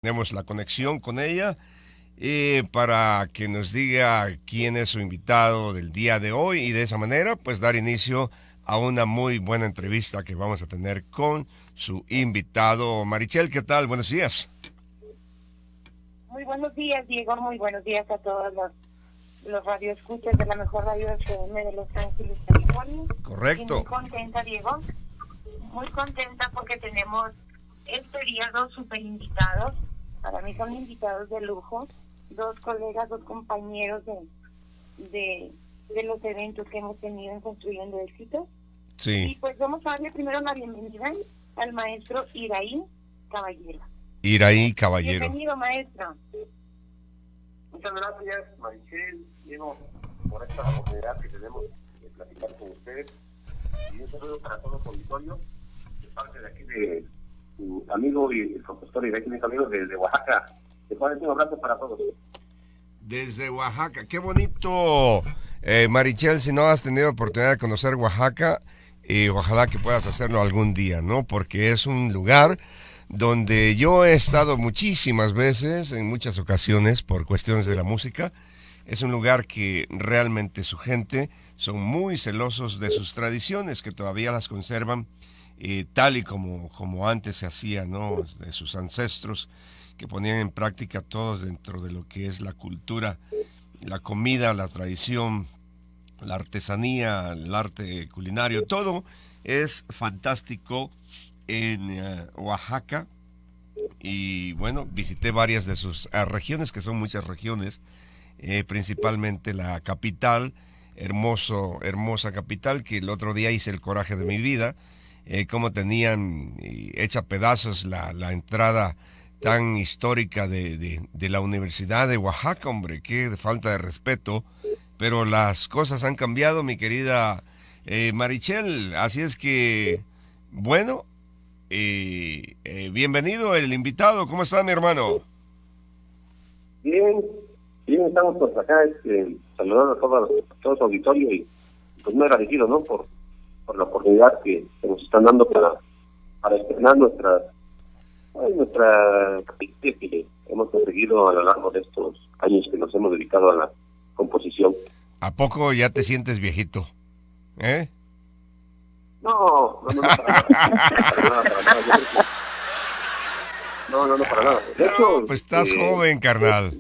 tenemos la conexión con ella para que nos diga quién es su invitado del día de hoy y de esa manera pues dar inicio a una muy buena entrevista que vamos a tener con su invitado. Marichel, ¿qué tal? Buenos días. Muy buenos días, Diego. Muy buenos días a todos los radioescuchas de la mejor radio FM de Los Ángeles, California. Correcto. Y muy contenta, Diego. Muy contenta porque tenemos este día dos super invitados. Para mí son invitados de lujo. Dos colegas, dos compañeros de los eventos que hemos tenido en Construyendo Éxitos. Sí. Y pues vamos a darle primero la bienvenida al maestro Iraí Caballero. Iraí Caballero. Bienvenido, maestro. Muchas gracias, Marichel, Diego, por esta oportunidad que tenemos de platicar con ustedes. Y un saludo para todo el auditorio, de parte de aquí de su amigo y el compositor Iraí Caballero desde Oaxaca. Les mando un abrazo para todos. Desde Oaxaca, qué bonito, Marichel, si no has tenido oportunidad de conocer Oaxaca, ojalá que puedas hacerlo algún día, ¿no? Porque es un lugar donde yo he estado muchísimas veces, en muchas ocasiones, por cuestiones de la música. Es un lugar que realmente su gente son muy celosos de sus tradiciones, que todavía las conservan tal y como antes se hacía, ¿no? De sus ancestros, que ponían en práctica todos dentro de lo que es la cultura, la comida, la tradición, la artesanía, el arte culinario, todo es fantástico en Oaxaca. Y bueno, visité varias de sus regiones, que son muchas regiones, principalmente la capital, hermosa capital, que el otro día hice el coraje de mi vida, cómo tenían hecha pedazos la entrada tan histórica de la Universidad de Oaxaca, hombre, qué falta de respeto, pero las cosas han cambiado, mi querida Marichel, así es que, bueno, bienvenido el invitado, ¿cómo está mi hermano? Bien, estamos por acá, saludando a todo su auditorio y pues muy agradecido, ¿no? Por la oportunidad que nos están dando para estrenar nuestra que hemos conseguido a lo largo de estos años que nos hemos dedicado a la composición. ¿A poco ya te sientes viejito? No, para nada. No, para nada. De hecho, pues estás joven, carnal,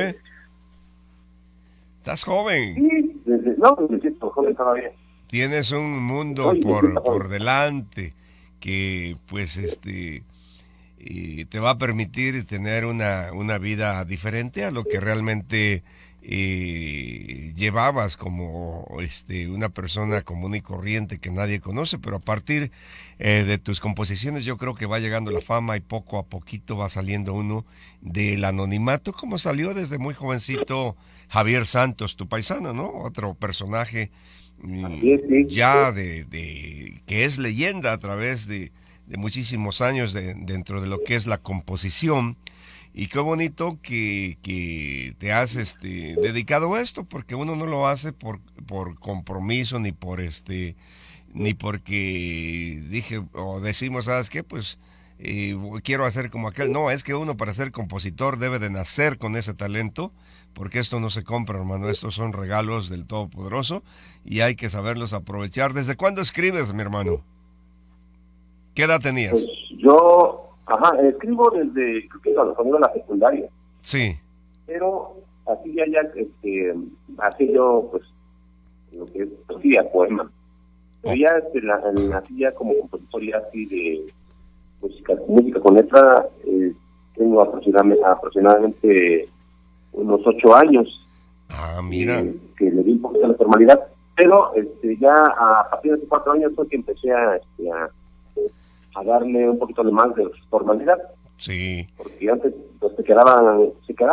Estás joven. Sí, me siento joven todavía. Tienes un mundo por delante que, pues, te va a permitir tener una vida diferente a lo que realmente llevabas como una persona común y corriente que nadie conoce, pero a partir de tus composiciones yo creo que va llegando la fama y poco a poquito va saliendo uno del anonimato, como salió desde muy jovencito Javier Santos, tu paisano, ¿no? Otro personaje ya que es leyenda a través de muchísimos años dentro de lo que es la composición. Y qué bonito que te has dedicado a esto, porque uno no lo hace por compromiso ni ni porque dije o decimos, ¿sabes qué? Pues quiero hacer como aquel. No, es que uno para ser compositor debe de nacer con ese talento, porque esto no se compra, hermano, estos son regalos del Todopoderoso y hay que saberlos aprovechar. ¿Desde cuándo escribes, mi hermano? ¿Qué edad tenías? Pues yo escribo desde, creo que cuando iba a la secundaria. Sí. Pero así así yo, pues, lo que es poesía, poema. Pero ya así ya como compositor ya así de música con letra, tengo aproximadamente unos 8 años. Ah, mira. Que le di un poquito la formalidad. Pero ya a partir de esos 4 años fue que empecé a darle un poquito de más de formalidad. Sí. Porque antes pues, se quedaban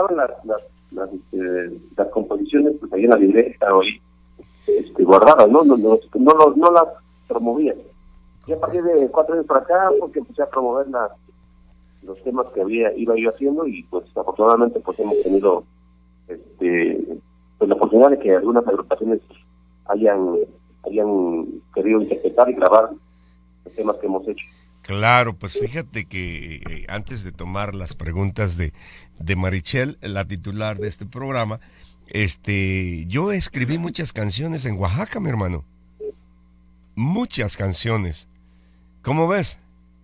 las composiciones pues ahí en la libreta o ahí guardadas, ¿no? No las promovía. Y a partir de 4 años para acá porque empecé a promover los temas que iba yo haciendo y pues afortunadamente pues hemos tenido pues la oportunidad de que algunas agrupaciones hayan querido interpretar y grabar los temas que hemos hecho. Claro, pues fíjate que antes de tomar las preguntas de Marichel, la titular de este programa, yo escribí muchas canciones en Oaxaca, mi hermano. Muchas canciones. ¿Cómo ves?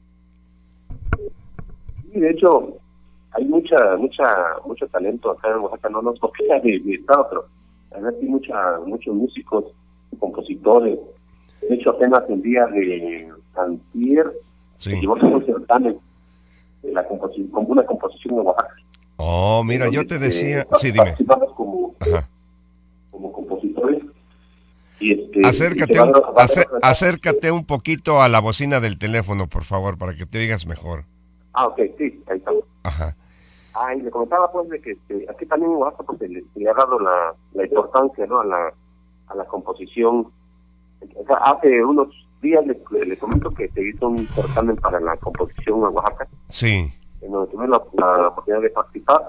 Sí, de hecho, hay mucho talento acá en Oaxaca, no nos copia de estado, pero hay muchos músicos, compositores. De hecho, apenas el día de antier se llevó un certamen de la composición, como una composición de Oaxaca. Oh, mira, yo te decía... Sí, dime. Participamos como compositores. Y acércate un poquito a la bocina del teléfono, por favor, para que te oigas mejor. Ok, sí, ahí está. Ajá. Y le comentaba pues de que aquí también en Oaxaca pues, le ha dado la importancia, ¿no?, a la composición. O sea, hace unos días le comento que se hizo un certamen para la composición en Oaxaca. Sí. En donde tuve la oportunidad de participar.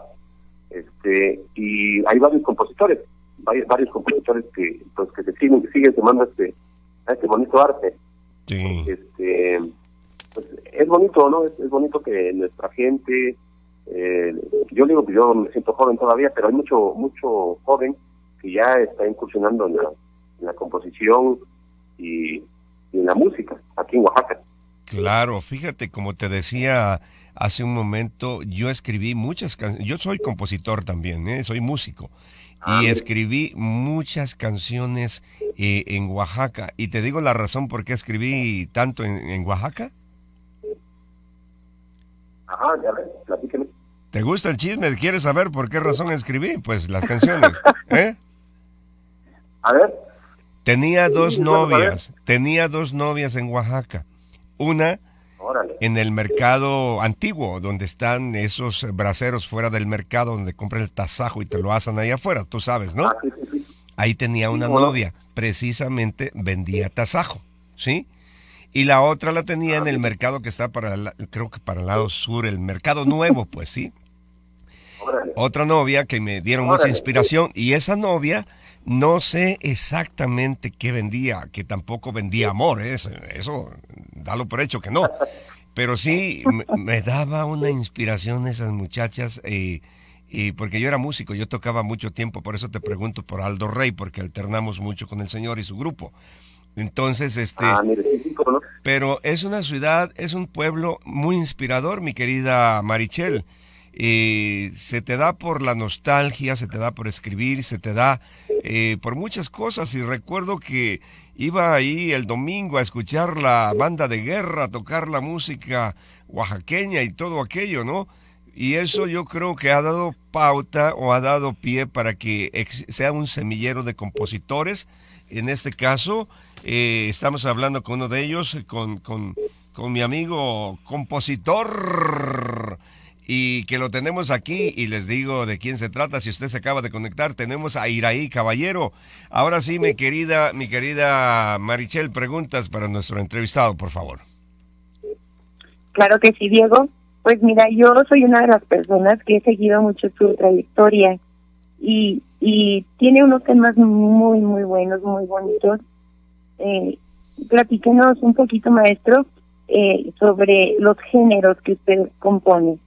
Y hay varios compositores que pues que siguen sumando a este bonito arte. Sí. Pues es bonito, ¿no? Es bonito que nuestra gente, yo digo que yo me siento joven todavía, pero hay mucho joven que ya está incursionando en la composición y en la música aquí en Oaxaca. Claro, fíjate, como te decía hace un momento, yo escribí muchas canciones. Yo soy compositor también, soy músico. Y escribí muchas canciones en Oaxaca. Y te digo la razón por qué escribí tanto en Oaxaca. Ajá, ya ves, platíqueme. ¿Te gusta el chisme? ¿Quieres saber por qué razón escribí? Pues las canciones, ¿eh? A ver. Tenía dos novias en Oaxaca. Una en el mercado antiguo, donde están esos braseros fuera del mercado, donde compran el tasajo y te lo asan ahí afuera, tú sabes, ¿no? Sí. Ahí tenía una novia, precisamente vendía tasajo, ¿sí? Y la otra la tenía en el mercado que está creo que para el lado sur, el mercado nuevo, pues, ¿sí? Otra novia que me dieron mucha inspiración, y esa novia no sé exactamente qué vendía, que tampoco vendía amor, eso dalo por hecho que no, pero sí me daba una inspiración esas muchachas, y porque yo era músico, yo tocaba mucho tiempo, por eso te pregunto por Aldo Rey, porque alternamos mucho con el señor y su grupo. Entonces, pero es una ciudad, es un pueblo muy inspirador, mi querida Marichel. Se te da por la nostalgia, se te da por escribir, se te da por muchas cosas. Y recuerdo que iba ahí el domingo a escuchar la banda de guerra, a tocar la música oaxaqueña y todo aquello, ¿no? Y eso yo creo que ha dado pauta o ha dado pie para que sea un semillero de compositores. En este caso, estamos hablando con uno de ellos, con mi amigo compositor, y que lo tenemos aquí, y les digo de quién se trata. Si usted se acaba de conectar, tenemos a Iraí Caballero. Ahora sí, mi querida Marichel, preguntas para nuestro entrevistado, por favor. Claro que sí, Diego. Pues mira, yo soy una de las personas que he seguido mucho su trayectoria y tiene unos temas muy, muy buenos, muy bonitos. Platíquenos un poquito, maestro, sobre los géneros que usted compone.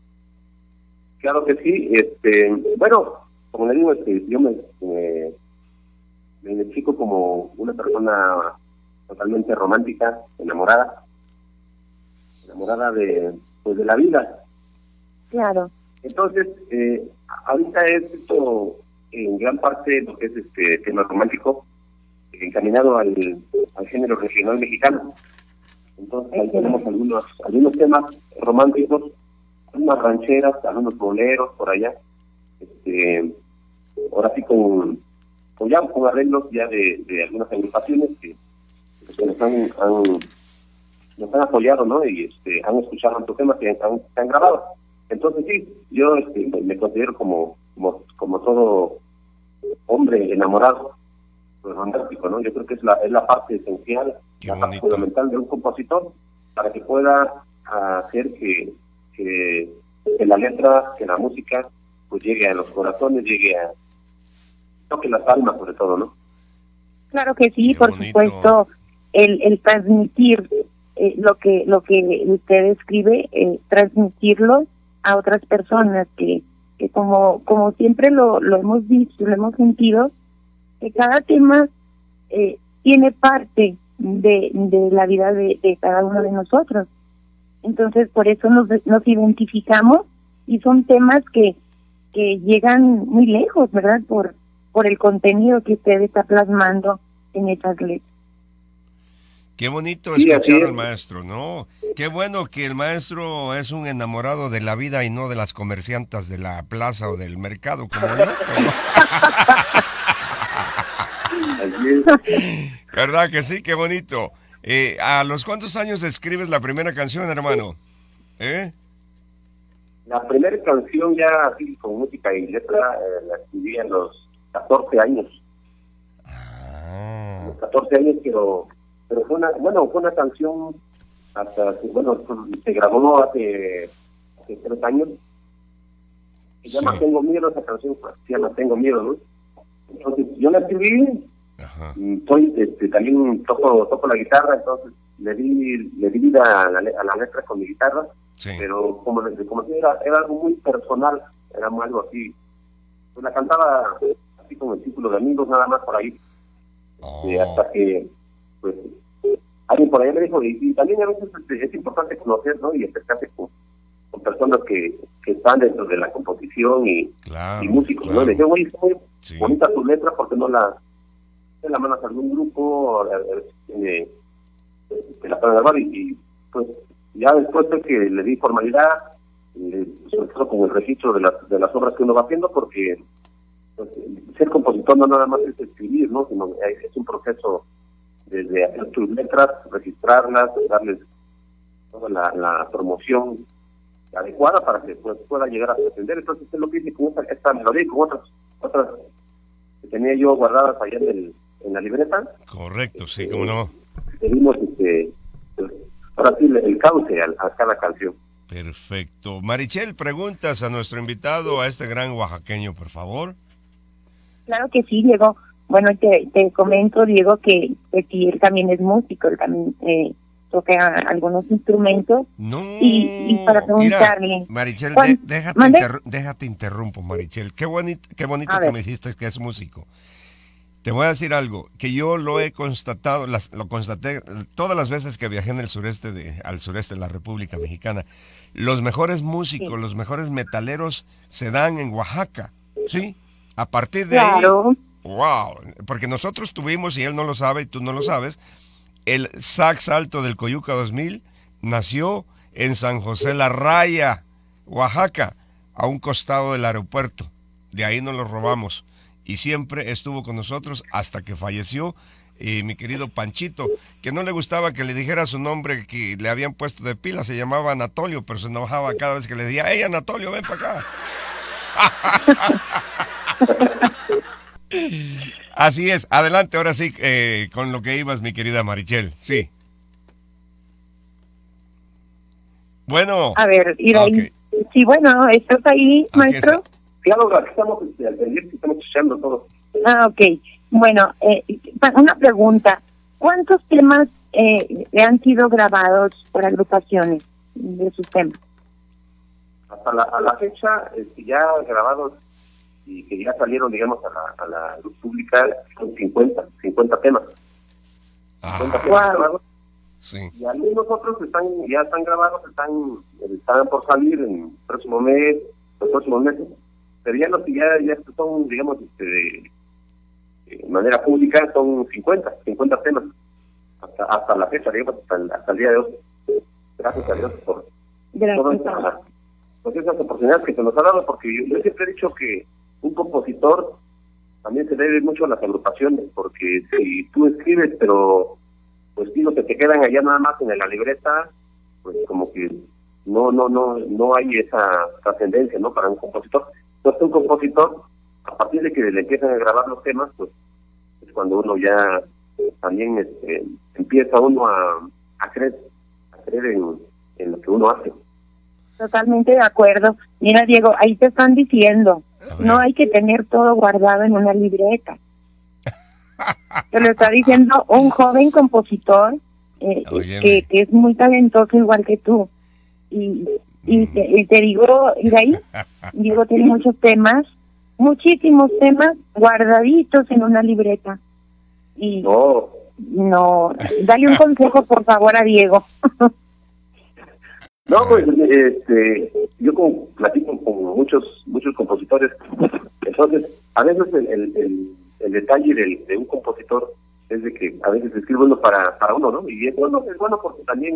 Claro que sí. Bueno, como le digo, yo me identifico como una persona totalmente romántica, enamorada de la vida. Claro. Entonces, ahorita he escrito en gran parte lo que es tema romántico, encaminado al género regional mexicano. Entonces, ahí tenemos algunos temas románticos, unas rancheras, algunos boleros por allá. Ahora sí con arreglos ya de algunas agrupaciones que nos han apoyado, ¿no? Y han escuchado nuestros temas que han grabado. Entonces sí, yo me considero como todo hombre enamorado, pues, romántico, ¿no? Yo creo que es la parte esencial, la parte fundamental de un compositor, para que pueda hacer que la letra, que la música, pues llegue a los corazones, toque las almas sobre todo, ¿no? Claro que sí, por supuesto, el transmitir lo que usted escribe, transmitirlo a otras personas que como siempre lo hemos visto, lo hemos sentido, que cada tema tiene parte de la vida de cada uno de nosotros. Entonces, por eso nos identificamos, y son temas que llegan muy lejos, ¿verdad? Por el contenido que usted está plasmando en esas letras. Qué bonito escuchar al maestro, ¿no? Qué bueno que el maestro es un enamorado de la vida y no de las comerciantas de la plaza o del mercado, como yo. ¿Verdad que sí? Qué bonito. ¿A los cuántos años escribes la primera canción, hermano? La primera canción ya así con música y letra la escribí a los 14 años. A los 14 años, pero fue una canción hasta, se grabó hace 3 años. Se llama Tengo Miedo, esa canción se llama Tengo Miedo, ¿no? Entonces yo la escribí. También toco la guitarra, entonces le di vida a la letra con mi guitarra, pero como era algo muy personal, era algo así, pues la cantaba así con el círculo de amigos, nada más por ahí, hasta que pues alguien por ahí me dijo, y también a veces es importante conocer, ¿no? Y acercarse con personas que están dentro de la composición y músicos, ¿no? Le dije, oye, es muy bonita tu letra, ¿por qué no la mandas a algún grupo que la puedan grabar? Y pues ya después de que le di formalidad, sobre todo con el registro de las obras que uno va haciendo, porque pues, ser compositor no nada más es escribir, ¿no? Sino es un proceso desde hacer tus letras, registrarlas, darles toda la promoción adecuada para que pues, pueda llegar a pretender. Entonces es lo que hice con esta melodía y con otras que tenía yo guardadas allá en la libreta. Correcto, sí, cómo no. Le dimos ahora sí el cauce a cada canción. Perfecto. Marichel, preguntas a nuestro invitado, a este gran oaxaqueño, por favor. Claro que sí, Diego. Bueno, te comento, Diego, que él también es músico, él también toca algunos instrumentos. No. Y para preguntarle... Mira, Marichel, déjate interrumpo, Marichel. Qué bonito que me dijiste que es músico. Te voy a decir algo, que yo lo he constatado, lo constaté todas las veces que viajé en el al sureste de la República Mexicana. Los mejores músicos, los mejores metaleros se dan en Oaxaca, ¿sí? A partir de ahí, wow, porque nosotros tuvimos, y él no lo sabe y tú no lo sabes, el sax alto del Coyuca 2000 nació en San José La Raya, Oaxaca, a un costado del aeropuerto. De ahí nos lo robamos. Y siempre estuvo con nosotros hasta que falleció mi querido Panchito, que no le gustaba que le dijera su nombre que le habían puesto de pila, se llamaba Anatolio, pero se enojaba cada vez que le decía, ¡hey, Anatolio, ven para acá! Así es, adelante, ahora sí, con lo que ibas, mi querida Marichel, sí. Bueno. A ver, Iraí. Sí, bueno, ¿estás ahí, maestro? Claro, aquí estamos al pendiente, estamos escuchando todo. Ok. Bueno, una pregunta. ¿Cuántos temas han sido grabados por agrupaciones de sus temas? Hasta a la fecha, ya grabados y que ya salieron, digamos, a la luz pública, son 50 temas. 50 temas grabados. Sí. Y algunos otros ya están grabados, están por salir en los próximos meses. Pero ya los que ya son, digamos, de manera pública, son 50 temas. Hasta la fecha, digamos, hasta el día de hoy. Gracias a Dios por todas esas oportunidades que se nos ha dado, porque yo siempre he dicho que un compositor también se debe mucho a las agrupaciones, porque si tú escribes, pero pues los que te quedan allá nada más en la libreta, pues como que no hay esa trascendencia, ¿no? Para un compositor. Entonces un compositor, a partir de que le empiezan a grabar los temas, pues es cuando uno ya también empieza uno a creer en lo que uno hace. Totalmente de acuerdo. Mira, Diego, ahí te están diciendo, no hay que tener todo guardado en una libreta. Te lo está diciendo un joven compositor que es muy talentoso igual que tú. Y te digo, Iraí, tiene muchos temas, muchísimos temas guardaditos en una libreta. Y no, dale un consejo por favor a Diego. No, pues yo como platico con muchos compositores, entonces a veces el detalle de un compositor es de que a veces escribe uno para uno, ¿no? Y es bueno porque también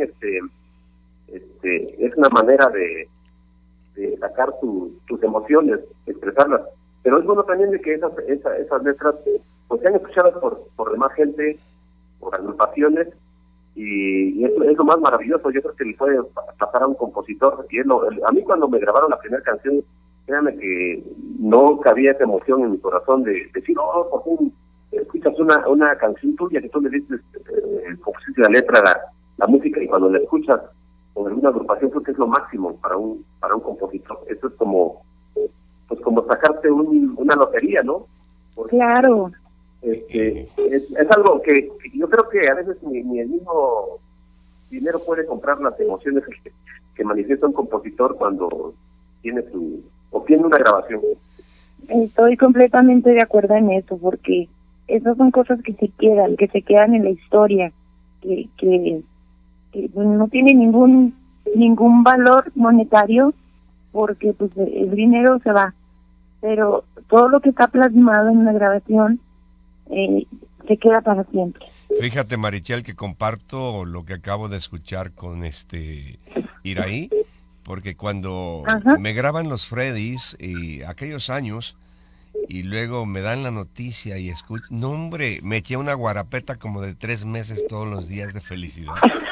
es una manera de sacar tus emociones, expresarlas, pero es bueno también de que esas letras pues sean escuchadas por demás gente, por agrupaciones, y eso es lo más maravilloso. Yo creo que le puede pasar a un compositor, y a mí cuando me grabaron la primera canción, créanme que no cabía esa emoción en mi corazón de decir, por fin escuchas una canción tuya que tú le diste, compusiste la letra, la música, y cuando la escuchas con alguna agrupación, creo que es lo máximo para un compositor. Eso es como sacarte una lotería, ¿no? Porque, claro. Es algo que yo creo que a veces ni el mismo dinero puede comprar las emociones que manifiesta un compositor cuando tiene una grabación. Estoy completamente de acuerdo en eso, porque esas son cosas que se quedan en la historia, que no tiene ningún valor monetario, porque pues el dinero se va, pero todo lo que está plasmado en una grabación se queda para siempre. Fíjate, Marichel, que comparto lo que acabo de escuchar con Iraí, porque cuando me graban los Freddys y aquellos años, y luego me dan la noticia y escucho, no hombre, me eché una guarapeta como de 3 meses todos los días de felicidad.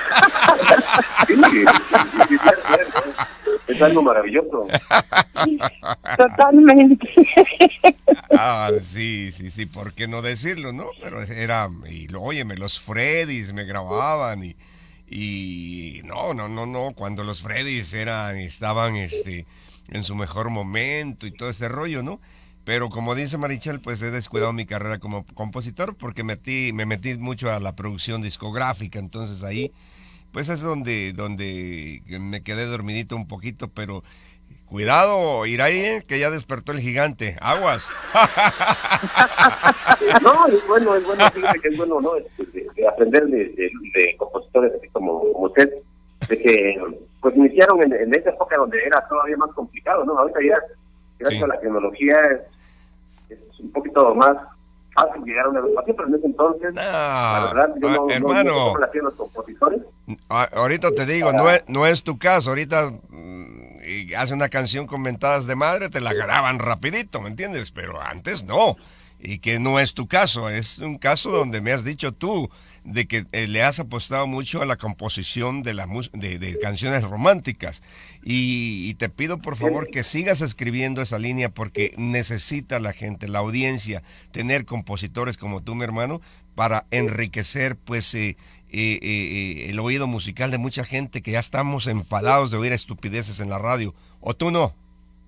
Sí, es algo maravilloso. Totalmente. Sí, ¿por qué no decirlo, no? Pero óyeme, los Freddys me grababan y no, cuando los Freddys estaban en su mejor momento y todo ese rollo, ¿no? Pero como dice Marichel, pues he descuidado mi carrera como compositor porque me metí mucho a la producción discográfica, entonces ahí pues es donde me quedé dormidito un poquito, pero cuidado, Iraí, que ya despertó el gigante, aguas. No, es bueno, fíjate que es bueno, ¿no? De aprender de compositores así como usted, de que pues iniciaron en esa época donde era todavía más complicado, ¿no? Ahorita ya, gracias a la tecnología, es un poquito más fácil llegar a una agrupación, pero en ese entonces, la verdad, yo hermano, no hacían los compositores. Ahorita te digo, no es tu caso, ahorita hace una canción con mentadas de madre, te la graban rapidito, ¿me entiendes? Pero antes no, y que no es tu caso, es un caso donde me has dicho tú de que le has apostado mucho a la composición de canciones románticas, y te pido por favor que sigas escribiendo esa línea porque necesita la gente, la audiencia, tener compositores como tú, mi hermano, para enriquecer pues el oído musical de mucha gente que ya estamos enfadados de oír estupideces en la radio. ¿O tú no?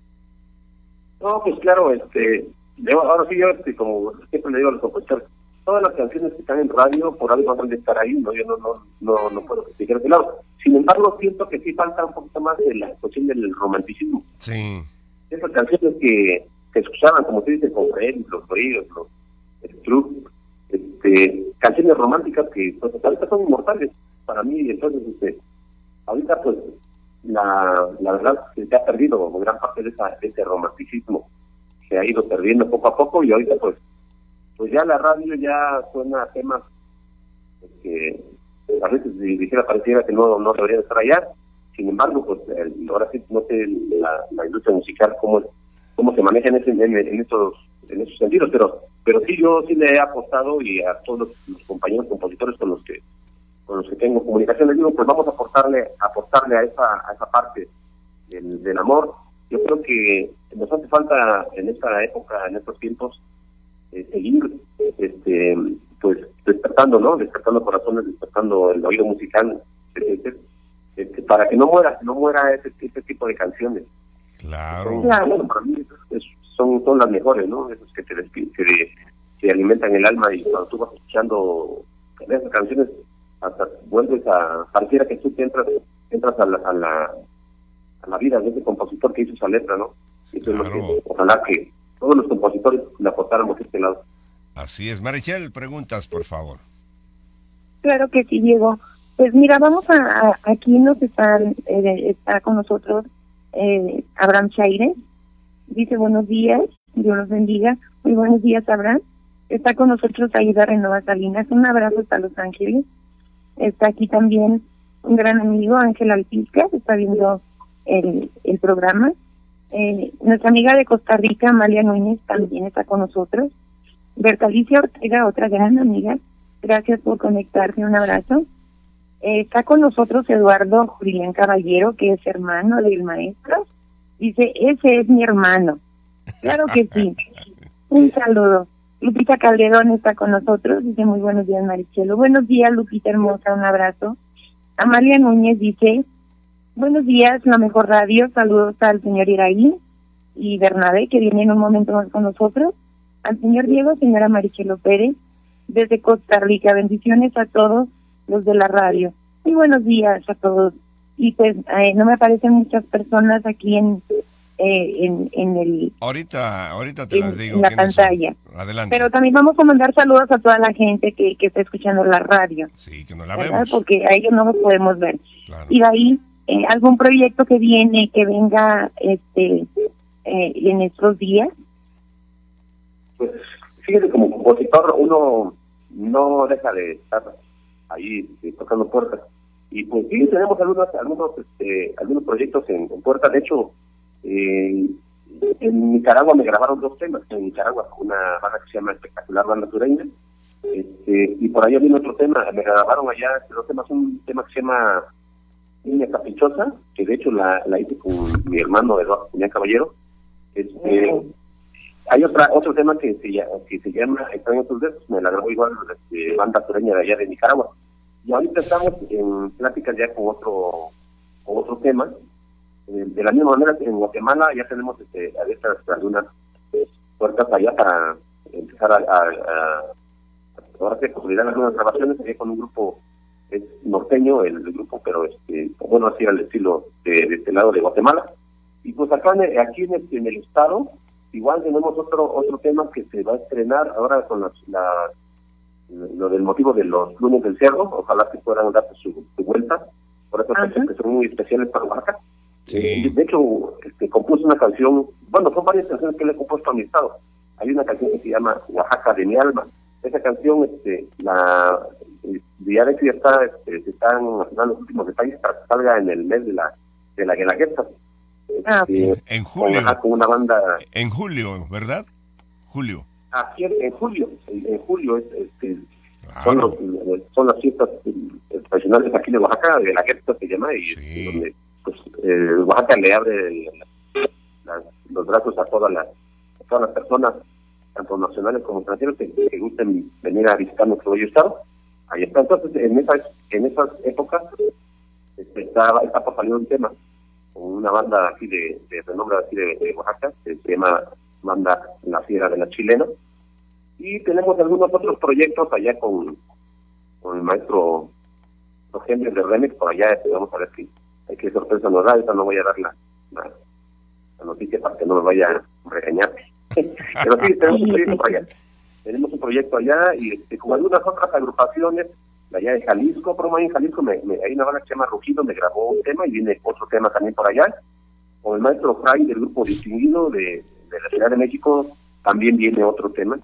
No, pues claro, ahora sí, yo como siempre le digo a los compositores, todas las canciones que están en radio por algo van a estar ahí, ¿no? Yo no puedo explicar de lado. Sin embargo, siento que sí falta un poquito más de la cuestión del romanticismo. Sí. Esas canciones que escuchaban, como se dice, con Fred, los Ríos, el Club, canciones románticas que pues ahorita son inmortales para mí. Entonces ahorita pues la verdad se ha perdido gran parte de ese romanticismo, se ha ido perdiendo poco a poco, y ahorita pues ya la radio ya suena a temas que a veces si dijera pareciera que no deberían estar allá. Sin embargo, pues ahora sí no sé la industria musical cómo se maneja en esos sentidos, pero sí, yo sí le he apostado, y a todos los compañeros compositores con los que tengo comunicación, les digo, pues vamos a apostarle a esa parte del amor. Yo creo que nos hace falta en esta época, en estos tiempos, seguir pues despertando, ¿no? Despertando corazones, despertando el oído musical, para que no muera ese tipo de canciones. Claro. Bueno, para mí son las mejores, ¿no? Esos que te alimentan el alma, y cuando tú vas escuchando esas canciones hasta vuelves pareciera que tú te entras a la vida de ese compositor que hizo esa letra, ¿no? Eso es lo que, ojalá que todos los compositores le aportáramos a este lado. Así es. Marichel, preguntas, por favor. Claro que sí, Diego. Pues mira, aquí está con nosotros Abraham Chaire. Dice buenos días, Dios los bendiga. Muy buenos días, Abraham. Está con nosotros Aida Renova Salinas. Un abrazo hasta Los Ángeles. Está aquí también un gran amigo, Ángel Alpizca, está viendo el programa. Nuestra amiga de Costa Rica, Amalia Núñez, también está con nosotros. Bertalicia Ortega, otra gran amiga. Gracias por conectarse, un abrazo. Está con nosotros Eduardo Julián Caballero, que es hermano del maestro. Dice, ese es mi hermano. Claro que sí. Un saludo. Lupita Calderón está con nosotros. Dice, muy buenos días, Marichelo. Buenos días, Lupita hermosa, un abrazo. Amalia Núñez dice, buenos días, la mejor radio. Saludos al señor Iraí y Bernabé, que viene en un momento más con nosotros. Al señor Diego, señora Marichelo Pérez, desde Costa Rica. Bendiciones a todos los de la radio. Muy buenos días a todos. Y pues no me aparecen muchas personas aquí en el... Ahorita te las digo. En la pantalla. Adelante. Pero también vamos a mandar saludos a toda la gente que está escuchando la radio. Sí, que no la vemos. Porque a ellos no los podemos ver. Claro. Y de ahí, algún proyecto que venga en estos días. Pues fíjate, como compositor uno no deja de estar ahí tocando puertas. Y pues sí, tenemos algunos proyectos en puerta. De hecho, en Nicaragua me grabaron 2 temas. En Nicaragua, una banda que se llama Espectacular Banda Sureña. Y por allá viene otro tema. Me grabaron allá 2 temas. Un tema que se llama Niña Caprichosa, que de hecho la hice con mi hermano Eduardo Julián Caballero. Hay otro tema que se llama Extraño tus besos. Me la grabó igual banda sureña de allá de Nicaragua. Y ahorita estamos en pláticas ya con otro tema. De la misma manera que en Guatemala ya tenemos abiertas algunas puertas allá para empezar ahora se consolidar algunas grabaciones allá con un grupo norteño, el grupo, pero bueno, así al estilo de este lado de Guatemala. Y pues acá aquí en el estado igual tenemos otro tema que se va a estrenar ahora con lo del motivo de los lunes del cerro. Ojalá que puedan darse su vuelta por esas fechas que son muy especiales para Oaxaca. Sí. De hecho, compuse una canción, bueno, son varias canciones que le he compuesto a mi estado. Hay una canción que se llama Oaxaca de mi alma. Esa canción, ya de que se están haciendo los últimos detalles para que salga en el mes de la Guelaguetza. En julio. Con una banda. En julio, ¿verdad? Julio. Así es, en julio. Claro. Son las fiestas tradicionales aquí de Oaxaca, de la Guelaguetza se llama, y sí. donde pues, Oaxaca le abre los brazos a todas las personas, tanto nacionales como extranjeros, que gusten venir a visitar nuestro bello estado. Ahí está. Entonces, en esas épocas está por salir un tema con una banda así de renombre así de Oaxaca, que se llama Banda La Fiera de la Chilena. Y tenemos algunos otros proyectos allá con el maestro Rogelio de Remix, por allá. Vamos a ver qué sorpresa nos da. Esta no voy a dar la noticia para que no me vaya a regañar. Pero sí, tenemos un proyecto por allá. Tenemos un proyecto allá y con algunas otras agrupaciones allá de Jalisco. Por ahí en Jalisco hay una banda que se llama Rugido, me grabó un tema y viene otro tema también por allá. Con el maestro Fray del grupo Distinguido de la Ciudad de México también viene otro tema.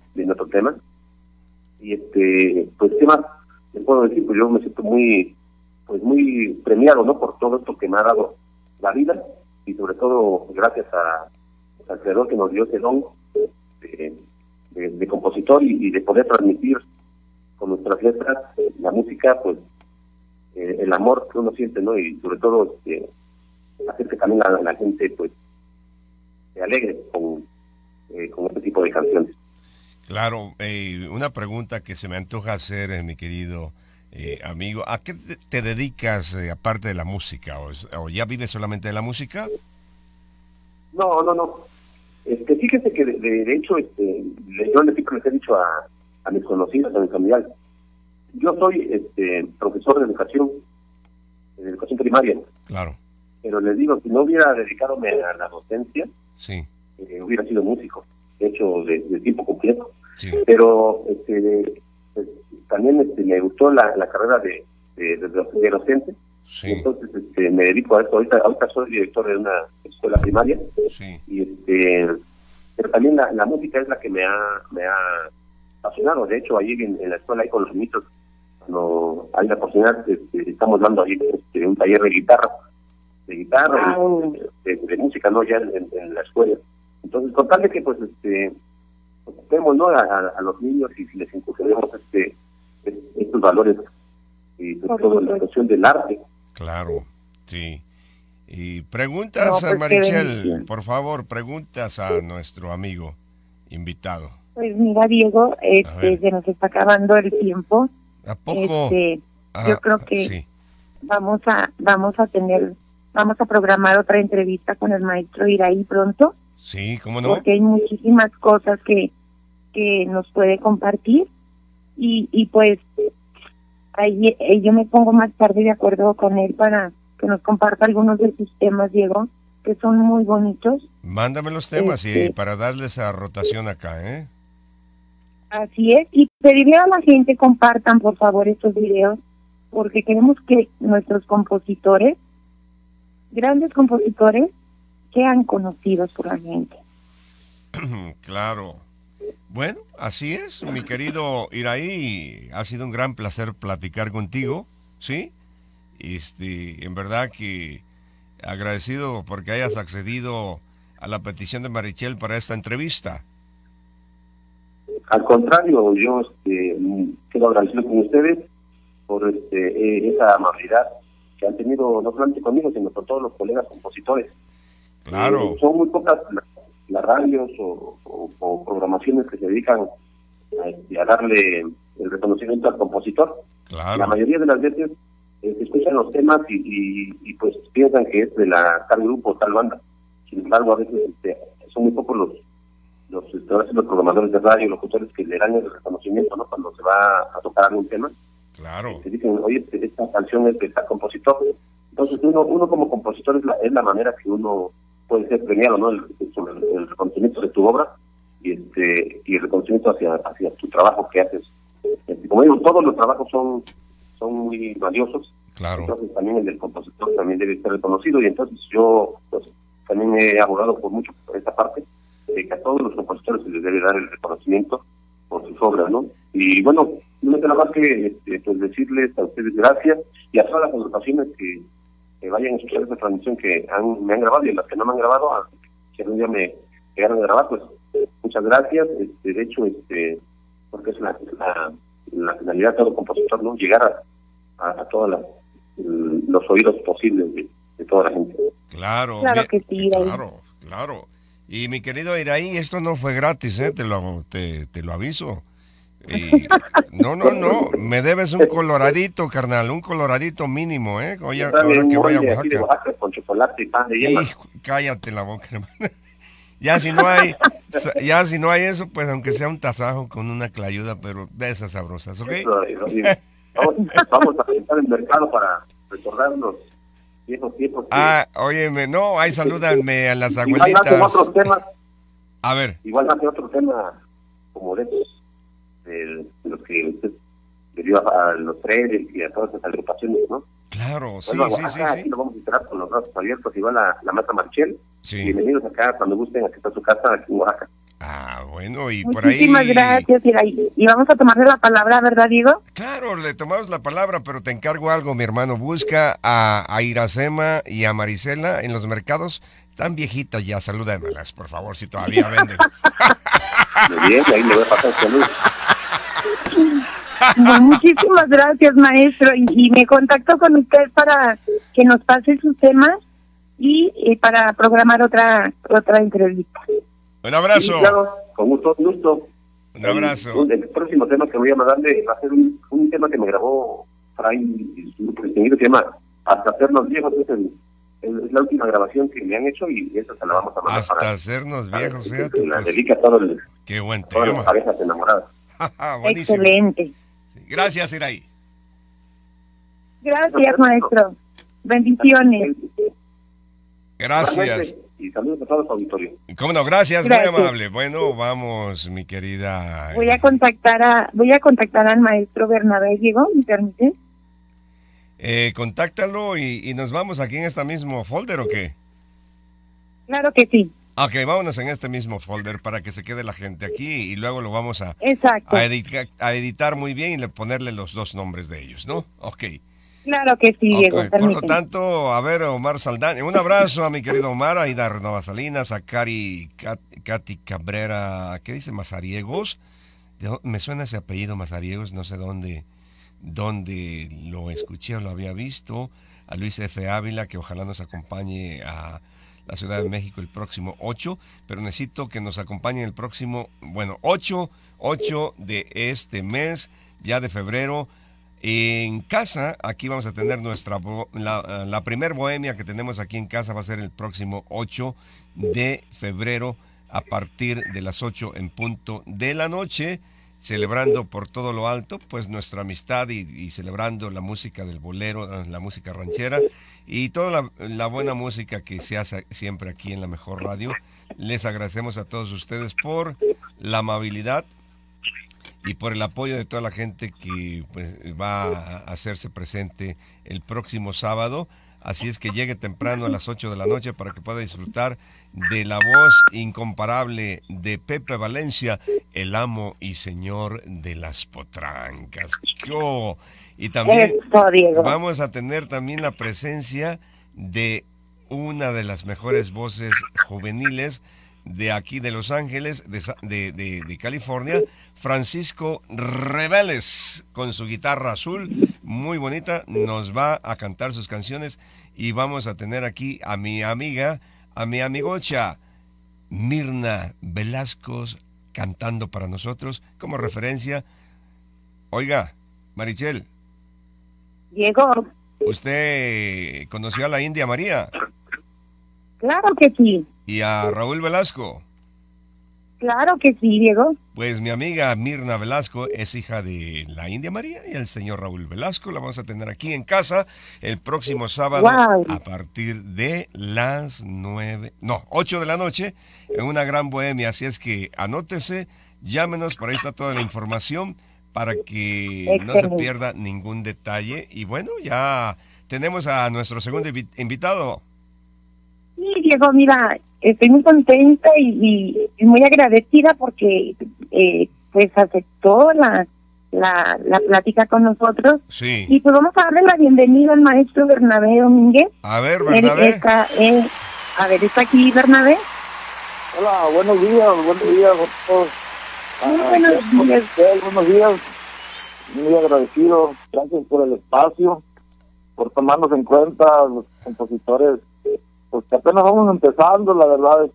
Y pues qué más les puedo decir, pues yo me siento muy premiado, ¿no? Por todo esto que me ha dado la vida, y sobre todo gracias al creador que nos dio ese don de compositor y de poder transmitir con nuestras letras la música, pues el amor que uno siente, ¿no? Y sobre todo hacer que también la gente pues se alegre con este tipo de canciones. Claro, una pregunta que se me antoja hacer, mi querido amigo, ¿a qué te dedicas aparte de la música? ¿O ya vives solamente de la música? No. Fíjese que de hecho, yo siempre les he dicho a mis conocidos, a mis familiares, yo soy profesor de educación primaria. Claro. Pero les digo, si no hubiera dedicado a la docencia, sí, hubiera sido músico, de hecho, de tiempo completo. Sí. Pero pues, también me gustó la carrera de docente. Sí. Entonces me dedico a esto. Ahorita soy director de una escuela primaria. Sí. Y pero también la música es la que me ha apasionado. De hecho, ahí en la escuela, ahí con los niños, cuando hay la oportunidad, estamos dando ahí un taller de guitarra de música, ¿no? Ya en la escuela. Entonces, con tal de que pues ocupemos, ¿no? a los niños y si les inculquemos estos valores y sobre todo la cuestión del arte. Claro, sí. Y preguntas a Marichel, por favor, preguntas a nuestro amigo invitado. Pues mira, Diego, se nos está acabando el tiempo. ¿A poco? Yo creo que sí. vamos a programar otra entrevista con el maestro Iraí pronto. Sí, ¿cómo no? Porque hay muchísimas cosas que nos puede compartir y pues ahí yo me pongo más tarde de acuerdo con él para que nos comparta algunos de sus temas, Diego, que son muy bonitos. Mándame los temas y para darles a rotación acá, ¿eh? Así es, y pedirle a la gente compartan por favor estos videos, porque queremos que nuestros compositores, grandes compositores, sean conocidos por la gente. Claro. Bueno, así es, mi querido Iraí, ha sido un gran placer platicar contigo, ¿sí? En verdad que agradecido porque hayas accedido a la petición de Marichel para esta entrevista. Al contrario, yo quedo agradecido con ustedes por esa amabilidad que han tenido no solamente conmigo, sino con todos los colegas compositores. Claro. Son muy pocas las radios o programaciones que se dedican a darle el reconocimiento al compositor. Claro. La mayoría de las veces escuchan los temas y pues piensan que es de tal grupo o tal banda. Sin embargo, a veces son muy pocos los programadores de radio, locutores que le dan el reconocimiento, ¿no? Cuando se va a tocar algún tema. Claro. Dicen, oye, esta canción es de tal compositor. Entonces uno como compositor es la manera que uno puede ser premiado, ¿no? El reconocimiento de tu obra y el reconocimiento hacia tu trabajo que haces. Como digo, todos los trabajos son muy valiosos. Claro. Entonces también el del compositor también debe ser reconocido, y entonces yo pues también he abogado por esta parte de que a todos los compositores se les debe dar el reconocimiento por sus obras, ¿no? Y bueno, no me queda más que pues decirles a ustedes gracias, y a todas las agrupaciones que vayan a escuchar esta transmisión que me han grabado, y a las que no me han grabado, que algún día me llegaron a grabar, pues muchas gracias. De hecho, porque es la finalidad de todo compositor, ¿no? Llegar a todos los oídos posibles de toda la gente. Claro. Claro que sí, Iraí. Claro. Y mi querido Iraí, esto no fue gratis, te lo aviso. Y, no, me debes un coloradito, carnal, un coloradito mínimo, Oye, ahora que vaya a Oaxaca. De Oaxaca con chocolate y pan de yema. Cállate la boca, hermano. Ya si no hay eso, pues aunque sea un tasajo con una clayuda, pero de esas sabrosas, ¿ok? Vamos a visitar el mercado para recordar los viejos tiempos. Óyeme, no, ahí salúdanme a las igual abuelitas. Otros temas, a ver. Igual hace otro tema como de los que usted le dio a los tres y a todas esas agrupaciones, ¿no? Claro, sí. Aquí lo vamos a esperar con los brazos abiertos. Igual la Mata Marichel. Sí. Bienvenidos acá cuando gusten, aquí está su casa, aquí en Oaxaca. Bueno, y por ahí... Muchísimas gracias, Iraí. Y vamos a tomarle la palabra, ¿verdad, Diego? Claro, le tomamos la palabra, pero te encargo algo, mi hermano. Busca a Iracema y a Marisela en los mercados. Están viejitas ya, salúdamelas, por favor, si todavía venden. Muy bien, ahí le voy a pasar salud. No, muchísimas gracias, maestro, y me contacto con usted para que nos pase sus temas y para programar otra entrevista. Un abrazo. Sí, claro, con gusto. Un abrazo. El próximo tema que voy a mandarle va a ser un tema que me grabó Fray y su grupo distinguido, que se llama Hasta Hacernos Viejos. Es la última grabación que me han hecho y esa se la vamos a mandar. Hasta hacernos viejos, fíjate. La pues, dedica a todo qué buen todas tema. las parejas enamoradas. Buenísimo. Excelente. Sí. Gracias, Iraí. Gracias, maestro. Bendiciones. Gracias. Y saludos a todos los auditorios. ¿Cómo no? Gracias, Gracias. muy amable. Bueno, vamos, mi querida. Voy a contactar al maestro Bernabé, Diego, ¿me permite? Contáctalo y nos vamos aquí en este mismo folder, ¿o qué? Claro que sí. Ok, vámonos en este mismo folder para que se quede la gente aquí y luego lo vamos Exacto. a editar muy bien y ponerle los dos nombres de ellos, ¿no? Ok. Claro que sí, Diego, Ok, por lo permíteme. tanto, a ver, Omar Saldaña, un abrazo a mi querido Omar, a Ida Renova Salinas, a Katy Cabrera, ¿qué dice? Mazariegos. Me suena ese apellido Mazariegos, no sé dónde lo escuché o lo había visto. A Luis F. Ávila, que ojalá nos acompañe a la Ciudad de México el próximo 8, pero necesito que nos acompañe el próximo, 8 de este mes, ya de febrero. En casa, aquí vamos a tener la primer bohemia que tenemos aquí en casa va a ser el próximo 8 de febrero a partir de las 8 en punto de la noche, celebrando por todo lo alto pues nuestra amistad y celebrando la música del bolero, la música ranchera y toda la buena música que se hace siempre aquí en La Mejor Radio. Les agradecemos a todos ustedes por la amabilidad y por el apoyo de toda la gente que pues, va a hacerse presente el próximo sábado. Así es que llegue temprano a las 8 de la noche para que pueda disfrutar de la voz incomparable de Pepe Valencia, el amo y señor de las potrancas. ¡Oh! Y también Eso, Diego. vamos a tener también la presencia de una de las mejores voces juveniles de aquí de Los Ángeles, de California, Francisco Reveles, con su guitarra azul, muy bonita, nos va a cantar sus canciones y vamos a tener aquí a mi amigocha, Mirna Velasco, cantando para nosotros, como referencia. Oiga, Marichel, Diego, ¿usted conoció a la India María claro que sí. y a Raúl Velasco? Claro que sí, Diego. Pues mi amiga Mirna Velasco es hija de la India María y el señor Raúl Velasco. La vamos a tener aquí en casa el próximo sábado Wow. a partir de las 8 de la noche en una gran bohemia. Así es que anótese, llámenos, por ahí está toda la información para que no se Excelente. pierda ningún detalle. Y bueno, ya tenemos a nuestro segundo invitado. Sí, Diego, mira, estoy muy contenta y muy agradecida porque pues aceptó la plática con nosotros. Sí. Y pues vamos a darle la bienvenida al maestro Bernabé Domínguez. A ver, Él Bernabé. está aquí Bernabé. Hola, buenos días a todos. Muy buenos días. Buenos días, muy agradecido, gracias por el espacio, por tomarnos en cuenta los compositores, pues que apenas vamos empezando, la verdad,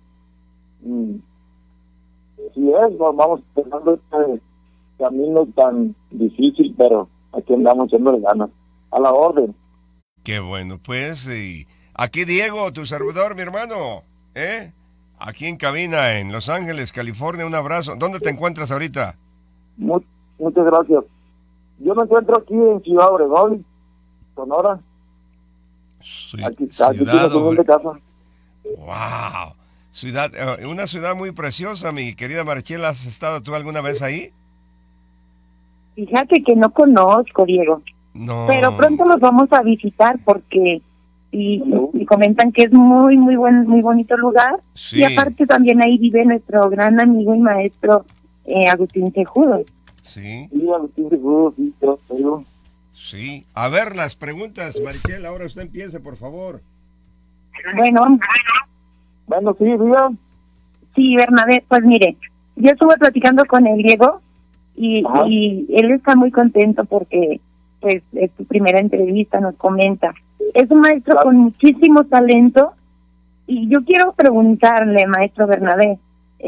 sí vamos empezando este camino tan difícil, pero aquí andamos echándole ganas, a la orden. Qué bueno, pues, aquí Diego, tu servidor, mi hermano, aquí en cabina, en Los Ángeles, California, un abrazo. ¿Dónde te encuentras ahorita? Muchas gracias. Yo me encuentro aquí en Ciudad Obregón, Sonora. Aquí Ciudad tienes un de casa. Wow, una ciudad muy preciosa, mi querida Marichela. ¿Has estado tú alguna vez ahí? Fíjate que no conozco, Diego, No. pero pronto los vamos a visitar porque y comentan que es muy bonito lugar. Sí. Y aparte también ahí vive nuestro gran amigo y maestro Agustín Cejudo. Sí. Sí, Agustín Cejudo, sí, te digo. Sí. A ver, las preguntas, Marichela, ahora usted empiece, por favor. Bueno, Sí, diga. sí, Bernabé, pues mire, yo estuve platicando con el Diego Ajá. y él está muy contento porque pues es su primera entrevista, nos comenta. Es un maestro Claro. con muchísimo talento y yo quiero preguntarle, maestro Bernabé,